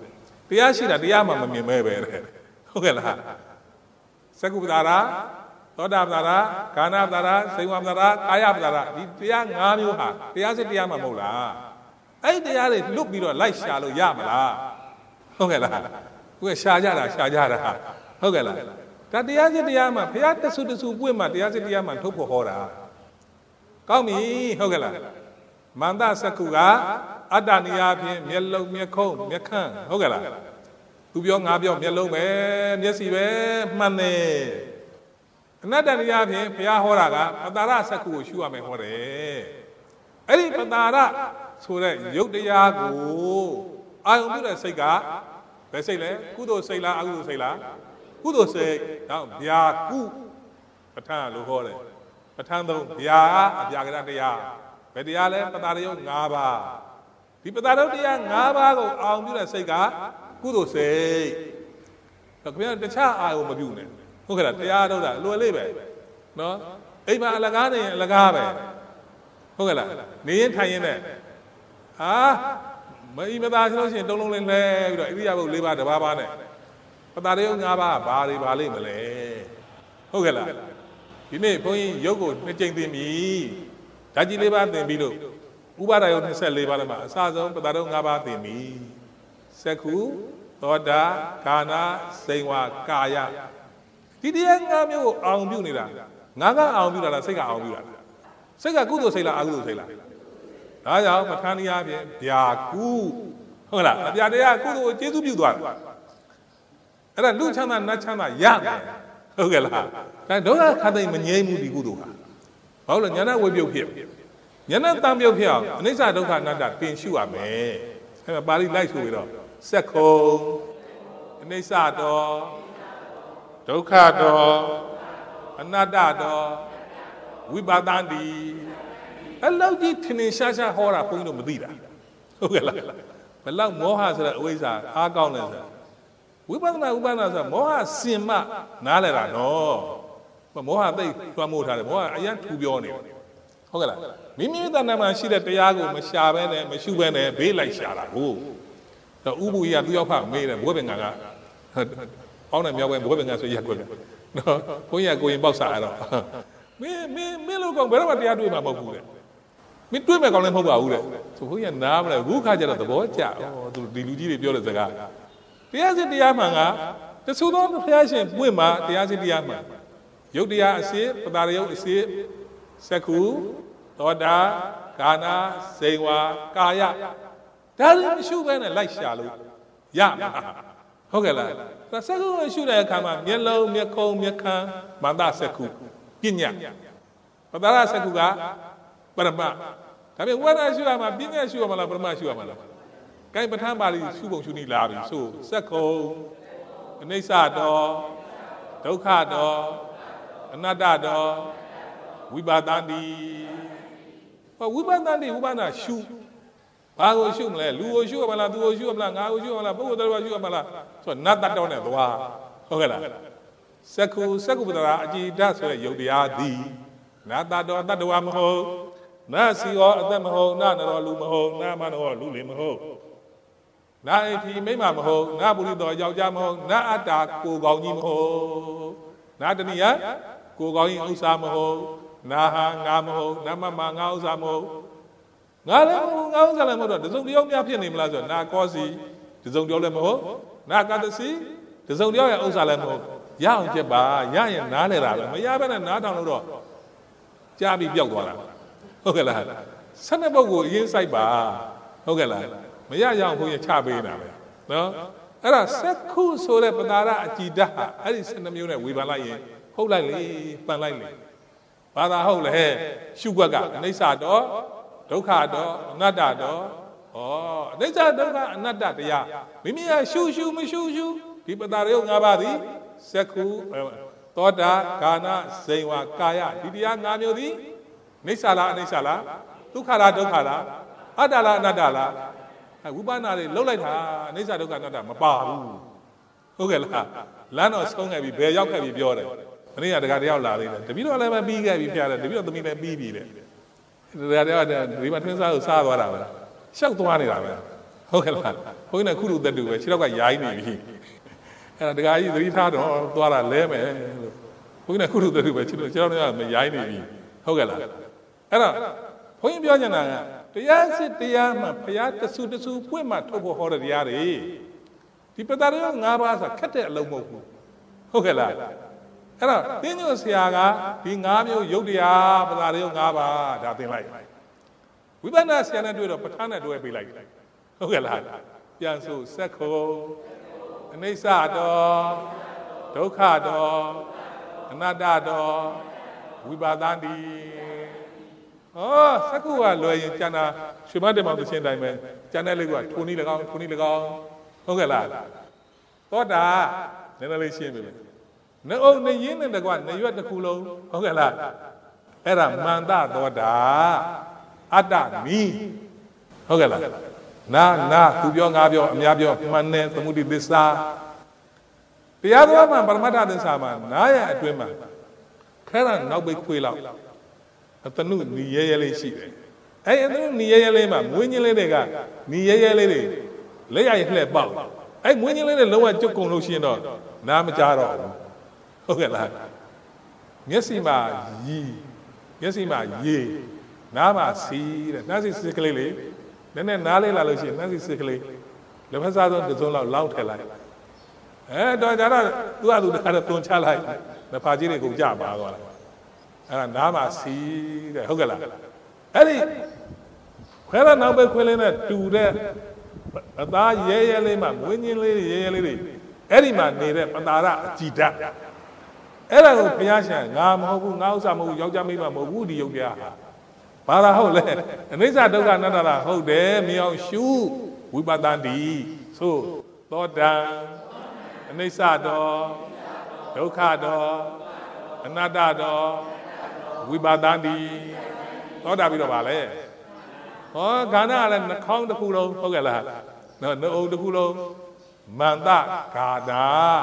တရားရှိတာတရားမှမမြင်မဲပဲတဲ့ဟုတ်ကဲ့လားစကုပ္ပတာရာသောတာပတ္တာကာဏပတ္တာစိဝပတ္တာကာယပတ္တာဒီတရား၅မျိုးဟာတရားစစ်တရားမှမဟုတ်လားအဲ့ဒီတရားတွေလွတ်ပြီးတော့လိုက်ရှာလို့ရမလားဟုတ်ကဲ့လားကိုယ်ရှာကြတာရှာကြတာဟုတ်ကဲ့လားဒါတရားစစ်တရားမှဘုရားတဆူတဆူပွင့်မှတရားစစ်တရားမှထုတ်ဖို့ဟောတာကောင်းပြီဟုတ်ကဲ့လားမန္တစကုကအတ္တနိယဖြင့်မျက်လုံးမျက်ခုံးမျက်ခမ်းဟုတ်ကဲ့လားသူပြောငါပြောမျက်လုံးပဲမျက်စိပဲမှန်တယ်အနတ္တနိယဖြင့်ဘုရားဟောတာကပတာရစကုကိုရှုရမယ်ဟောတယ်အဲ့ဒီပတာရဆိုတဲ့ယုတ်တရားကိုအာယုံပြုတဲ့စိတ်ကဘယ်စိတ်လဲကုသိုလ်စိတ်လားအကုသိုလ်စိတ်လားကုသိုလ်စိတ်တော့ဗျာကုပဋ္ဌာန်းလို့ဟောတယ်ပဋ္ဌာန်းသုံးဗျာအပြာကရတရားဘယ်တရားလဲပတာရယုတ်၅ပါးဒီပတာရယုတ်တရား၅ပါးကိုအာယုံပြုတဲ့စိတ်ကကုသိုလ်စိတ်တော့ခင်ဗျားတခြားအာယုံမပြုနဲ့ဟုတ်ကဲ့လားတရားတော့တာအလွယ်လေးပဲနော်အိမ်မှာအလကားနေရင်အလကားပဲဟုတ်ကဲ့လားနေရင်ထိုင်ရင်နဲ့ဟာမအီမသာဆိုလို့ရှိရင်တုံးလုံးလေးလဲပြီးတော့ဣရိယာပုတ်၄ပါးတစ်ပါးပါးနဲ့ပတာရယုတ်၅ပါးဘာတွေပါလိမ့်မလဲဟုတ်ကဲ့လားဒီနေ့ဘုန်းကြီးရုပ်ကိုနှစ်ကြိမ်သင်ပြီဓာတ်ကြီး၄ပါးသင်ပြီးလို့ဥပါဒယုတ်၂၄ပါးလည်းမှာအစဆုံးပတာရယုတ်၅ပါးသင်ပြီစက္ခုသောတာကာဏစိဝါကာယဒီတရား၅မျိုးကိုအောင်ပြုနေတာငါကအောင်ပြုတာလားစိတ်ကအောင်ပြုတာလားစိတ်ကကုသိုလ်စိတ်လားအကုသိုလ်စိတ်လားဒါကြောင့်ပဋ္ဌာန်းတရားဖြင့်ဗျာကုဟုတ်လားအပြာတရားကုသိုလ်ကိုကျေးဇူးပြုသွားတယ်အဲ့ဒါလူချမ်းသာနတ်ချမ်းသာရမယ်ဟုတ်ကဲ့လားဒါဒုက္ခခတ်သိမ့်မငြိမ်းဘူးဒီကုသိုလ်ဟာဘာလို့လဲဉာဏ်ဝိပယုတ်ဖြစ်ဉာဏ်တံပြုတ်ဖြစ်အောင်အနိစ္စဒုက္ခအနတ္တသင်ရှုရမယ်အဲ့ဒါပါဠိလိုက်ဆိုပြီးတော့စက္ခုံအနိစ္စတော်ဒုက္ခတော်အနတ္တတော်ဝိပါဒန္တိအဲ့လောက်ကြီးထင်ထင်ရှားရှားဟောတာဘုန်းကြီးတို့မသိတာဟုတ်ကဲ့လားဘယ်လောက်မောဟဆိုတဲ့အဝိဇ္ဇာအားကောင်းလဲဆိုဝိပဿနာဥပဒနာဆိုမောဟစင်မနားလဲတာနော်မောဟသိထွမ်းမိုးထားတယ်မောဟအရင်ထူပြောနေဟုတ်ကဲ့လားမိမိတဏ္ဍာမှာရှိတဲ့တရားကိုမရှာဘဲနဲ့မရှုဘဲနဲ့ဘေးလိုက်ရှာတာကိုတော့ဥပုကြီးကသူရောက်ဖမေးတယ်ဘွဲ့ပင်ကကအောင်းတယ်မြောက်ပဲဘွဲ့ပင်ကဆိုရက်ကွက်နော်ဘုန်းကြီးကကိုရင်ပေါက်စားရတော့မင်းမင်းမင်းလို့ကောင်ဘယ်တော့မှတရားတွေ့မှာမဟုတ်ဘူးတဲ့မင်းတွေ့မဲ့ကောင်လည်းမဟုတ်ပါဘူးတဲ့ဆိုဘုန်းကြီးကနားမလဲအခုခါကျတော့သဘောကျဩသူဒီလူကြီးတွေပြောတဲ့စကားတရားစစ်တရားမှန်ကတဆူသောဘုရားရှင်ပွင့်မှာတရားစစ်တရားမှန်ယုတ်တရားအစစ်ပတာရယုတ်အစစ်စက္ခုသောတာကာဏစိဝါကာယဒါလည်းမရှုဘဲနဲ့လိုက်ရှာလို့ရမှာဟုတ်ကဲ့လားစက္ခုကိုရှုတဲ့အခါမှာမျက်လုံးမျက်ခုံးမျက်ခမ်းမန္တစက္ခုပညာပတာရစက္ခုကပရမဒါပေမဲ့ဝိပဿနာရှုရမှာပညာရှုရမှာလားပရမရှုရမှာလားကိုင်ပဋ္ဌာန်းပါဠိရှုပုံရှုနည်းလာပြီဆိုစက္ခုံအနိစ္စတော်ဒုက္ခတော်အနတ္တတော်ဝိပါဒန္တိဟောဝိပါဒန္တိဝိပဿနာရှုဘာကိုရှုမလဲလူကိုရှုရမလားသူကိုရှုရမလားငါကိုရှုရမလားပုဂ္ဂိုလ်တော်ကိုရှုရမလားဆိုတော့နတ်တတော်နဲ့သွားဟုတ်ကဲ့လားစက္ခုစက္ခုပတရာအကြည်ဓာတ်ဆိုတဲ့ယုတ်တရားသည်နတ်တတော်တတ္တဝါမဟုတ်နတ်စီရောအသက်မဟုတ်နတ်နရောလူမဟုတ်နတ်မနရောလူလေမဟုတ်နတ်အထီမိမမဟုတ်နတ်ပုရိသောယောက်ျားမဟုတ်နတ်အတ္တာကိုကောင်းကြီးမဟုတ်နတ်တဏိယကိုကောင်းကြီးဥစ္စာမဟုတ်နာဟာငါမဟုတ်နတ်မမငါဥစ္စာမဟုတ်ငါလည်းငါဥစ္စာလည်းမဟုတ်တော့တစုံတယောက်များဖြစ်နေမလားဆိုတော့နာကောစီတစုံတယောက်လည်းမဟုတ်နာကတစီတစုံတယောက်ရဲ့ဥစ္စာလည်းမဟုတ်ရအောင်ချက်ပါရရင်နားလဲတာပဲမရဘဲနဲ့နားထောင်လို့တော့ကြားပြီးပျောက်သွားတာဟုတ်ကဲ့လားဆယ်နှစ်ပုတ်ကိုအရင်စိုက်ပါဟုတ်ကဲ့လားမရရအောင်ဘုရားချပေးနေတာပဲနော်အဲ့ဒါစက္ခုဆိုတဲ့ပတာရအကြည်ဓာတ်ဟာအဲ့ဒီဆယ်နှစ်မျိုးနဲ့ဝေဖန်လိုက်ရင်ဟုတ်လိုက်လေပန်လိုက်လေဘာသာဟုတ်လဲရှုွက်ကအနိစ္စတော့ဒုက္ခတော့အနတ္တတော့ဩအနိစ္စဒုက္ခအနတ္တတရားမိမိကရှုရှုမရှုရှုဒီပတာရယုတ်၅ပါးသည်စက္ခုသောတာကာဏစိဝါကာယဒီတရား၅မျိုးသည်နိစ္စလားအနိစ္စလားဒုက္ခလားဒုက္ခလားအတ္တလားအနတ္တလားဝိပဿနာတွေလှုပ်လိုက်တာအနိစ္စဒုက္ခအနတ္တမပါဘူးဟုတ်ကဲ့လားလမ်းတော့ဆုံးခဲ့ပြီဘယ်ရောက်ခဲ့ပြီပြောတယ်မနေ့ကတခါတယောက်လာသေးတယ်တပည့်တော်လည်းမပြီးခဲ့ပြီဖျားတယ်တပည့်တော်သမီးလည်းပြီးပြီလေတခါတယောက်ဒီမှာထင်းစားကိုစားသွားတာပဲရှောက်သွားနေတာပဲဟုတ်ကဲ့လားဘုန်းကြီးကခုလိုတက်တူပဲခြေတော့ကရိုင်းနေပြီအဲ့ဒါတခါကြီးသတိထားတော့သွားတာလဲမယ်လို့ဘုန်းကြီးကခုလိုတက်တူပဲခြေတော့ခြေတော့ကမရိုင်းနေပြီဟုတ်ကဲ့လားအဲ့တော့ဘုန်းကြီးပြောချင်တာကတရားစစ်တရားမှဘုရားတဆူတဆူပွင့်မှထုတ်ဖို့ဟောတဲ့တရားတွေဒီပတ္တရော၅ပါးဆိုခက်တဲ့အလုံးမဟုတ်ဘူးဟုတ်ကဲ့လားအဲ့တော့တင်းညိုဆရာကဒီ၅မျိုးယုတ်တရားပတ္တရော၅ပါးဒါသင်လိုက်ဝိပဿနာဆရာနဲ့တွေ့တော့ပဋ္ဌာန်းနဲ့တွေ့ပေးလိုက်ဟုတ်ကဲ့လားပြန်ဆိုစက္ခုအနိစ္စတော်ဒုက္ခတော်အနတ္တတော်ဝိပါဒန္တိဟောစက္ခုကလွယ်ရင်ကျန်တာရွှေမတေမောင်သရှင်တိုင်းပဲကျန်တဲ့လေးကထိုးနည်း၎င်းထိုးနည်း၎င်းဟုတ်ကဲ့လားသောတာနည်းနည်းလေးရှင်းပြီနှုတ်နေရင်းနဲ့တကွနေရွက်တစ်ခုလုံးဟုတ်ကဲ့လားအဲ့ဒါမန္တသောတာအတ္တမီဟုတ်ကဲ့လားနာနာသူပြောငါပြောအများပြောမှန်တယ်သမုဒိသစ္စာတရားတော်မှာပရမတ္ထသစ္စာမှာနားရအတွင်းမှာခဲတာနောက်ပိတ်ခွေးလောက်အတနုနီရဲရဲလေးရှိတယ်အဲ့အတနုနီရဲရဲလေးမှာမွေးညင်းလေးတွေကနီရဲရဲလေးတွေလက်ရည်လှည့်ပေါက်အဲ့မွေးညင်းလေးတွေလုံးဝကျွတ်ကုန်လို့ရှိရင်တော့နားမကြားတော့ဘူးဟုတ်ကဲ့လားမျက်စိမှာယီမျက်စိမှာရေနားမှာစီးတဲ့နားစီစစ်ကလေးလေးနည်းနည်းနားလေးလာလို့ရှိရင်နှမ်းစီစစ်ကလေးလက်ဖက်စားဆုံးတစ်စုံလောက်လောင်းထည့်လိုက်အဲတော့ကြတော့သူ့အတူတခါတော့တွန်ချလိုက်နှစ်ဖာကြီးတွေကုန်ကြပါသွားတယ်အဲ့ဒါနားမှာစီးတဲ့ဟုတ်ကဲ့လားအဲ့ဒီခွဲရနောက်ပဲခွဲလေးနဲ့တူတဲ့အသားရဲရဲလေးမှမွေးညင်းလေးရဲရဲလေးတွေအဲ့ဒီမှာနေတဲ့ပတာရအကြည်ဓာတ်အဲ့ဒါကိုဘုရားရှင်ငါမဟုတ်ဘူးငါဥစ္စာမဟုတ်ဘူးယောက်ျားမိန်းမမဟုတ်ဘူးဒီယုတ်တရားဘာသာဟုတ်လဲအနိစ္စဒုက္ခအနတ္တလားဟုတ်တယ်မြောင်ရှုဝိပဿနာတိဆိုသောတံအနိစ္စတော်ဒုက္ခတော်အနတ္တတော်ဝိပဿနာတိသောတာပြီးတော့ဗာလဲဟောခန္ဓာကလည်းနှာခေါင်းတစ်ခုလုံးဟုတ်ကဲ့လားနော်နှုတ်တစ်ခုလုံးမန္တဂါတာ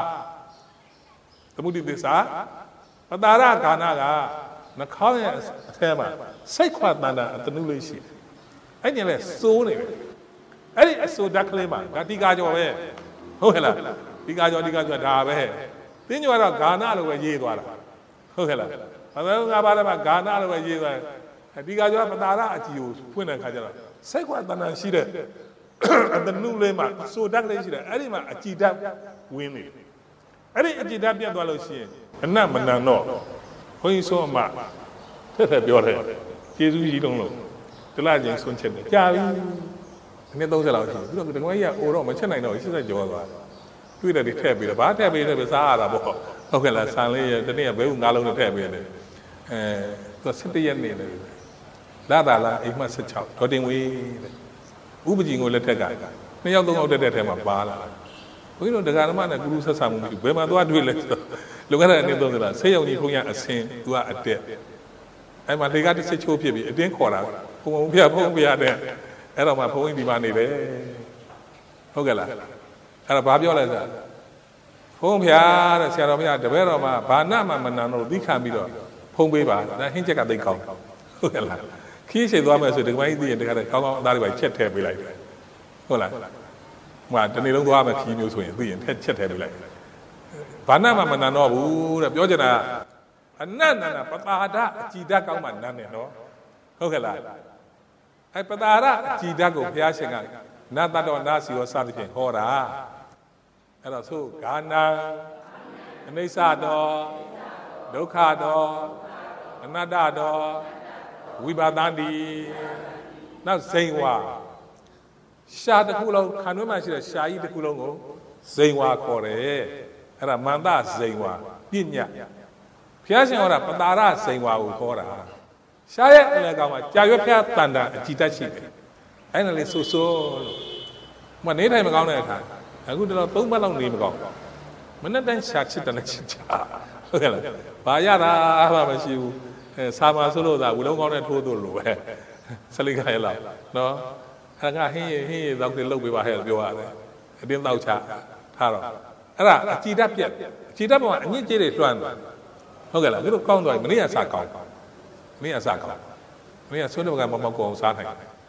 သမုဒိသစ္စာပတာရခန္ဓာကနှာခေါင်းရဲ့အထဲမှာစိတ်ခွာတန်တာအတနုလေးရှိတယ်အဲ့ဒီလေစိုးနေတယ်အဲ့ဒီအစိုးဓာတ်ကလေးမှာဒါတိကာကျော်ပဲဟုတ်ကဲ့လားတိကာကျော်တိကာကျော်ဒါပဲသင်ညောတော့ဂါနလိုပဲရေးသွားတာဟုတ်ကဲ့လားဘာလို့ငါးပါးလည်းမှာဂါနလိုပဲရေးသွားတယ်တိကာကျော်ကပတာရအကြည့်ကိုဖွင့်တဲ့ခါကျတော့စိတ်ခွာတန်တာရှိတဲ့အတနုလေးမှာအစိုးဓာတ်ကလေးရှိတယ်အဲ့ဒီမှာအကြည်ဓာတ်ဝင်းနေအဲ့ဒီအကြည်ဓာတ်ပြတ်သွားလို့ရှိရင်အနတ်မနန်တော့ဘုန်းကြီးဆိုမှထက်ထက်ပြောတယ်ကျေးဇူးကြီးလုံးလို့တလားချင်းဆွန့်ချက်တယ်ကြာပြီနှစ်သုံးဆယ်လောက်ရှိပြီပြီးတော့တကွဲကြီးကအိုတော့မချက်နိုင်တော့ရှစ်ဆက်ကျော်သွားတွေ့တယ်ဒီထည့်ပြီးတော့ဘာထည့်ပြီးလဲစားရတာပေါ့ဟုတ်ကဲ့လားဆန်လေးရတနေ့ကဘဲဦးငါးလုံးနဲ့ထည့်ပြီးတယ်အဲသူက၁၁ရက်နေတယ်လာတာလားအိမ်မ၁၆ဒေါ်တင်ဝေးတဲ့ဥပကြီးကိုလက်ထက်ကနှစ်ယောက်သုံးယောက်တက်တဲ့ထဲမှာပါလာဘုန်းကြီးတို့ဒကာဓမ္မနဲ့ကုလူဆက်ဆံမှုမရှိဘယ်မှာသွားတွေ့လဲဆိုတော့လုံခဲ့တဲ့အနည်းသုံးဆယ်လားဆေးရုံကြီးဘုန်းကြီးအစင်သူကအတက်အဲ့မှာလေကတစ်ချက်ချိုးဖြစ်ပြီးအတင်းခေါ်တာဘုံဘုံဖျားဘုံဖျားတဲ့အဲ့တော့မှဘုန်းကြီးဒီမှာနေတယ်ဟုတ်ကဲ့လားအဲ့တော့ဘာပြောလဲဆိုဘုံဖျားတဲ့ဆရာတော်ဘုရားတပည့်တော်မှာဘာနာမှမနန်တော့သိခံပြီးတော့ဖုံးပေးပါဒါဟင်းချက်ကသိကောင်းဟုတ်ကဲ့လားခီးရှိသွားမယ်ဆိုဒီကမိုင်းသိရင်တခါတည်းကောင်းကောင်းအသားတွေပဲချက်ထည့်ပေးလိုက်တယ်ဟုတ်လားဟိုကတနေ့လုံးသွားမယ်ခီးမျိုးဆိုရင်သိရင်ထက်ချက်ထည့်ပေးလိုက်ဘာနာမှမနန်တော့ဘူးတဲ့ပြောချင်တာအနတ်နန္ဒပတာဒအကြည်ဓာတ်ကောင်းမှနန်းတယ်နော်ဟုတ်ကဲ့လားအဲပတာဒအကြည်ဓာတ်ကိုဘုရားရှင်ကနတ်တတော်နာစီရောစသဖြင့်ဟောတာအဲ့တော့ဆိုဂာနံအနိစ္စတော်ဒုက္ခတော်အနတ္တတော်ဝိပါဒန္တိနောက်ဇိန်ဝါရှာတစ်ခုလုံးခန္ဓာမှာရှိတဲ့ရှာကြီးတစ်ခုလုံးကိုဇိန်ဝါခေါ်တယ်အဲ့ဒါမန္တဇိန်ဝါပညာဘုရားရှင်ဟောတာပတာရဇိန်ဝါကိုခေါ်တာရှားရဲ့အလယ်ကောင်မှာကြာရွက်ဖျားတန်တာအကြည်တတ်ရှိတယ်အဲ့ဒါလေးဆိုဆိုလို့မနေတိုင်းမကောင်းတဲ့အခါအခုတော့သုံးပတ်လောက်နေမကောင်းမနေ့တိုင်းရှာချစ်တယ်နဲ့ချစ်ချဟုတ်ကဲ့လားဘာရတာမှမရှိဘူးအဲစာမဆိုလို့သာဝီလုံးကောင်းတဲ့ထိုးသွလို့ပဲဆလိကရလောက်နော်အဲ့ဒါကဟင်းရဟင်းရတော့တွေလုတ်ပေးပါဟဲ့ပြောရတယ်အတင်းတောက်ချထားတော့အဲ့ဒါအကြည်တတ်ပြက်အကြည်တတ်ပေါ်မှာအညစ်အကြေးတွေလွှမ်းသွားဟုတ်ကဲ့လားဒီလိုကောင်းသွားပြီမနေ့ကစားကောင်းမနေ့ကစားကောင်းမနေ့ကဆွေးနွေးကမမောက်ကောင်းစားနိုင်တယ်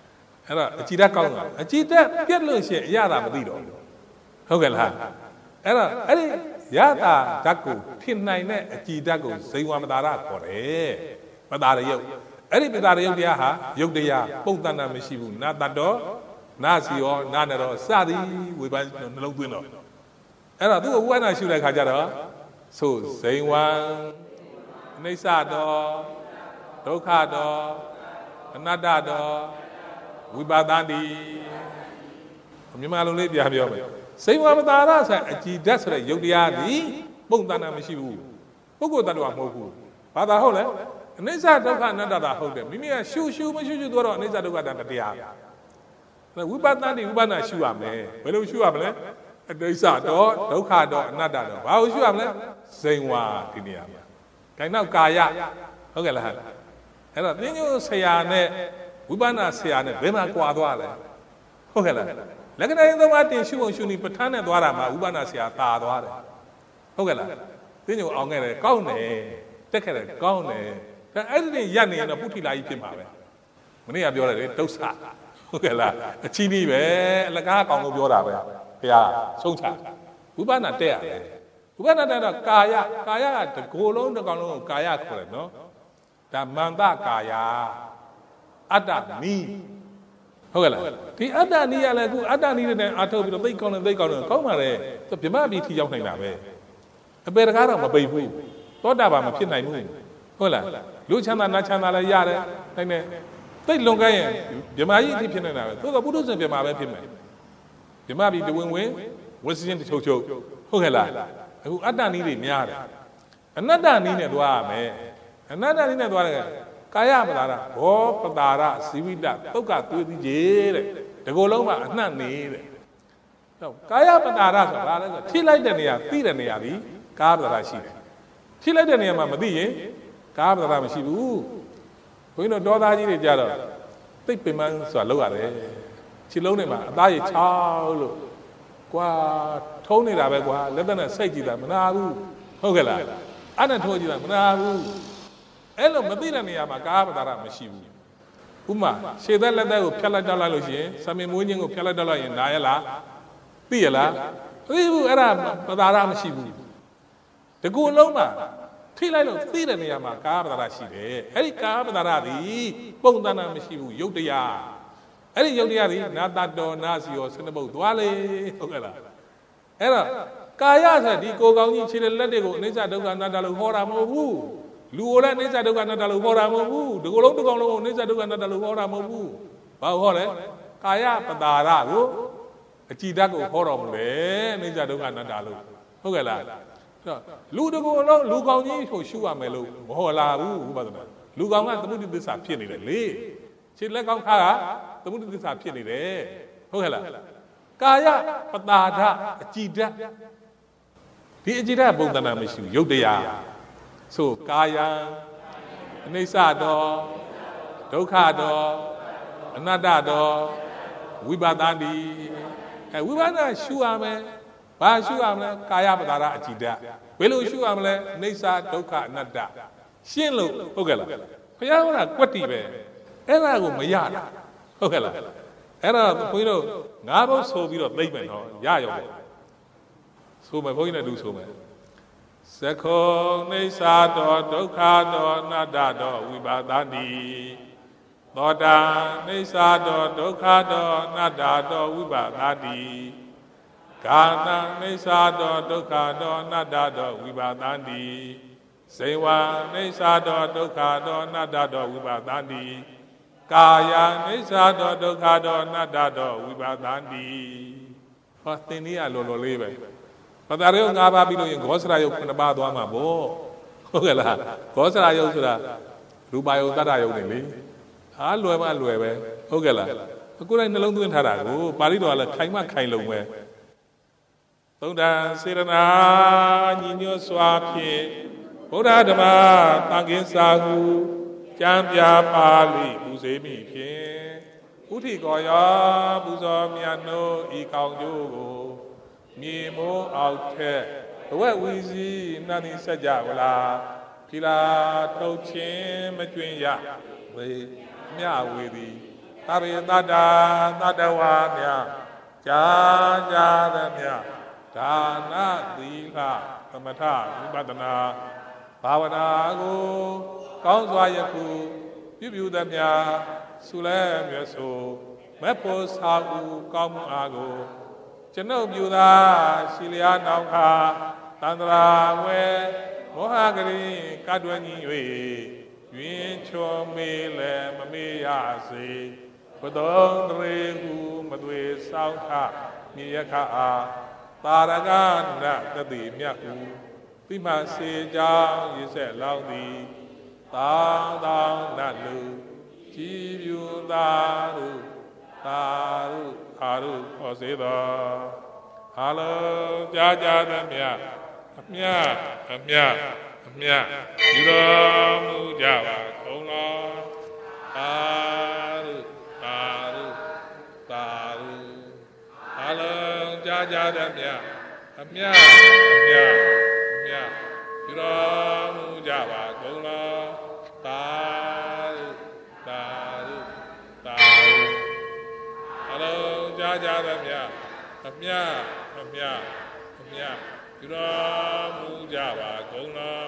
အဲ့တော့အကြည်ဓာတ်ကောင်းတာအကြည်ဓာတ်ပြက်လို့ရှိရင်ရတာမသိတော့ဟုတ်ကဲ့လားအဲ့တော့အဲ့ဒီရတာဓာတ်ကိုဖြစ်နိုင်တဲ့အကြည်ဓာတ်ကိုဇိဝမတာရခေါ်တယ်ပတာရယုတ်အဲ့ဒီပတာရယုတ်တရားဟာယုတ်တရားပုံသဏ္ဍာန်မရှိဘူးနာတတ်တော့နာစီရောနာနဲ့တော့စသည်ဝေပန်းနှလုံးသွင်းတော့အဲ့တော့သူ့ဝိပဿနာရှုတဲ့ခါကျတော့ဆိုဇိဝံအနိစ္စတော့ဒုက္ခတော့အနတ္တတော့ဝိပါဒတိမြန်မာလိုလေးပြန်ပြောမယ်ဇိဝမတာရဆိုအကြည်ဓာတ်ဆိုတဲ့ယုတ်တရားဒီပုံသဏ္ဍာန်မရှိဘူးပုဂ္ဂိုလ်တ attva မဟုတ်ဘူးဘာသာဟုတ်လဲအနိစ္စဒုက္ခအနတ္တတာဟုတ်တယ်မိမိကရှုရှုမရှုရှုတော့အနိစ္စဒုက္ခတတရားဝိပဿနာတိဝိပဿနာရှုရမယ်ဘယ်လိုရှုရမလဲအနိစ္စတော့ဒုက္ခတော့အနတ္တတော့ဘာကိုရှုရမလဲဇိဝဒီနေရာမှာဒါနောက်ကာယဟုတ်ကဲ့လားအဲ့တော့သင်္ညိုဆရာနဲ့ဝိပဿနာဆရာနဲ့ဘယ်မှာကွာသွားလဲဟုတ်ကဲ့လားလက္ခဏာရင်းသုံးပါးတင်ရှုအောင်ရှုနေပဋ္ဌာန်းနဲ့သွားတာမှာဝိပဿနာဆရာတာသွားတယ်ဟုတ်ကဲ့လားသင်္ညိုအောင်ခဲ့တယ်ကောင်းတယ်တက်ခဲ့တယ်ကောင်းတယ်ဒါအဲ့ဒီရက်နေရင်တော့ပုထိလာကြီးဖြစ်မှာပဲမနေ့ကပြောတယ်လေဒုစဟုတ်ကဲ့လားအချီးကြီးပဲအလကားကောင်လို့ပြောတာပဲဘုရားဆုံးချဝိပဿနာတက်ရတယ်ဝိပဿနာတက်တော့ကာယကာယကတကိုယ်လုံးတစ်ကောင်လုံးကိုကာယခေါ်တယ်နော်ဒါမန္တကာယအတ္တနီးဟုတ်ကဲ့လားဒီအတ္တနီးရလဲအခုအတ္တနီးတဲ့အာထုတ်ပြီးတော့သိကောင်းတယ်သိကောင်းတယ်ကောင်းပါလေသူဗြဟ္မပြည်ထီရောက်နိုင်တာပဲအပေတကားတော့မပိတ်ဘူးသောတာပန်မဖြစ်နိုင်ဘူးဟုတ်လားလူချမ်းသာနတ်ချမ်းသာလည်းရတယ်နိုင်တယ်သိလွန်ခဲ့ရင်ဗြဟ္မာကြီးအထိဖြစ်နေတာပဲသို့တော့ပုထုဇဉ်ဗြဟ္မာပဲဖြစ်မယ်ဗြဟ္မာပြည်တဝင်ဝင်ဝစီချင်းတချုပ်ချုပ်ဟုတ်ကဲ့လားအခုအတ္တနီးတွေများတယ်အနတ္တနီးနဲ့သွားရမယ်အနတ္တနီးနဲ့သွားတယ်ကာယပတာရဘောပတာရဇီဝိတသုတ်ကသွေးသီးကြီးတဲ့ဒီကိုယ်လုံးမှာအနှံ့နေတဲ့ဟုတ်ကာယပတာရဆိုတာဘာလဲဆိုထိလိုက်တဲ့နေရာသိတဲ့နေရာဒီကာယပတာရရှိတယ်ထိလိုက်တဲ့နေရာမှာမသိရင်ကာယပတာရမရှိဘူးဘုန်းကြီးတို့တောသားကြီးတွေကြတော့သိပ်ပင်ပန်းဆိုတာလောက်ရတယ်ခြေလုံးတွေမှာအသားရည်ချောက်လို့ကွာထုံးနေတာပဲကွာလက်သက်နဲ့စိတ်ကြည့်တာမနာဘူးဟုတ်ကဲ့လားအဲ့နဲ့ထိုးကြည့်တာမနာဘူးအဲ့လိုမသိတဲ့နေရာမှာကာယပတာရမရှိဘူးဥမာခြေသက်လက်သက်ကိုဖြတ်လိုက်တော့လိုက်လို့ရှိရင်ဆံမင်မွေးခြင်းကိုဖြတ်လိုက်တော့လိုက်ရင်နားရလားသိရလားသိဘူးအဲ့ဒါပတာရမရှိဘူးတကူအလုံးမှာထိလိုက်လို့သိတဲ့နေရာမှာကာယပတာရရှိတယ်အဲ့ဒီကာယပတာရသည်ပုံသဏ္ဍာန်မရှိဘူးယုတ်တရားအဲ့ဒီယုတ်တရားသည်နာတတော်နာစီရောစနဘုတ်သွားလေဟုတ်ကဲ့လားအဲ့တော့ကာယဆိုဒီကိုကောင်းကြီးခြေလက်တွေကိုအနိစ္စဒုက္ခအနတ္တလို့ဟောတာမဟုတ်ဘူးလူကိုလည်းအနိစ္စဒုက္ခအနတ္တလို့ဟောတာမဟုတ်ဘူးဒီကိုယ်လုံးတစ်ကောင်လုံးကိုအနိစ္စဒုက္ခအနတ္တလို့ဟောတာမဟုတ်ဘူးဘာဟောလဲကာယပတာရကိုအကြည်ဓာတ်ကိုဟောတော်မူတယ်အနိစ္စဒုက္ခအနတ္တလို့ဟုတ်ကဲ့လားလူတကိုယ်လုံးလူကောင်းကြီးကိုရှုရမယ်လို့မဟောလာဘူးဥပဒနာလူကောင်းကသမုဒိသစ္စာဖြစ်နေတယ်လေခြေလက်ကောင်းခါကသမုဒိသစ္စာဖြစ်နေတယ်ဟုတ်ကဲ့လားကာယပတာဒအကြည်ဓာတ်ဒီအကြည်ဓာတ်ပုံသဏ္ဍာန်မရှိဘူးယုတ်တရားဆိုကာယံအနိစ္စတောဒုက္ခတောအနတ္တတောဝိပါဒတိအဲဝိပါဒရှုရမယ်ဘာရှုရမလဲကာယပတာရအကြည်ဓာတ်ဘယ်လိုရှုရမလဲအနိစ္စဒုက္ခအနတ္တရှင်းလို့ဟုတ်ကဲ့လားဘုရားဟောတာကွက်တီပဲအဲ့ဒါကိုမရတာဟုတ်ကဲ့လားအဲ့ဒါဘုန်းကြီးတို့ငါးဘုတ်ဆိုပြီးတော့သိမ့်မယ်နော်ရရောပဲဆိုမယ်ဘုန်းကြီးနဲ့တူဆိုမယ်သခောနိစ္စတောဒုက္ခတောအနတ္တတောဝိပါဒတိသောတာနိစ္စတောဒုက္ခတောအနတ္တတောဝိပါဒတိကာနနိစ္စတောဒုက္ခတောအနတ္တတောဝိပါဒတိဇေဝနိစ္စတောဒုက္ခတောအနတ္တတောဝိပါဒတိကာယနိစ္စတောဒုက္ခတောအနတ္တတောဝိပါဒတိဟောသင်နည်းအလိုလိုလေးပဲပတာရယုတ်၅ပါးပြီးလို့ရင်ဂောစရယုတ်ခုနှစ်ပါးသွားမှာပေါ့ဟုတ်ကဲ့လားဂောစရယုတ်ဆိုတာရူပယုတ်တတ္တယုတ်နေလေအားလွယ်မှလွယ်ပဲဟုတ်ကဲ့လားအခုတိုင်းနှလုံးသွင်းထားတာကိုပါဠိတော်ကလည်းခိုင်မှခိုင်လုံပဲသုဒ္ဓစေရနာညီညွတ်စွာဖြင့်ဗုဒ္ဓဓမ္မသံဃင်စာဟုကျမ်းပြပါလိပူဇေမိဖြင့်ဥထိကောယောပူဇော်မြတ်နိုးဤကောင်းကျိုးကိုမြေမိုးအောက်ထက်ဘဝဝီစီနန္ဒီစัจ java လားခိလာထုတ်ခြင်းမကျွင်ရဝေမြဝေသည်တာရိတတသတ္တဝါများကြာကြာသမျှဒါနသီလသမထဝိပဿနာဘာဝနာကိုကောင်းစွာယခုပြုပြုသမျှဆုလဲမြတ်ဆိုမေဖို့စာဟုကောင်းမှုအားကိုကျွန်ုပ်ပြုသာရှိလျာနောက်ခါတန္တရာဝဲမောဟဂရိကတွယ်ညီ၍တွင်ချောမေးလည်းမမေးရစေဘုသောတရေဟုမသွေဆောင်ထမြေယခအားတာရကနတတိမြတ်ဟုပြမစေကြောင်းရည်ဆက်လောင်းသည်တောင်းတောင်းနတ်လူကြည်ပြူသာရုသာရုအာရုခေါ်စေတော်ဟာလုံးကြားကြသမျှအမြအမြအမြယူတော်မူကြပါကုန်လောသာရုသာရုသာရုဟာလုံးကြားကြသမျှအမြအမြအမြယူတော်မူကြပါကုန်လောသာရုသာရုသာရုဟာလုံးကြားကြသမျှအမြအမြအမြယူတော်မူကြပါကုန်လော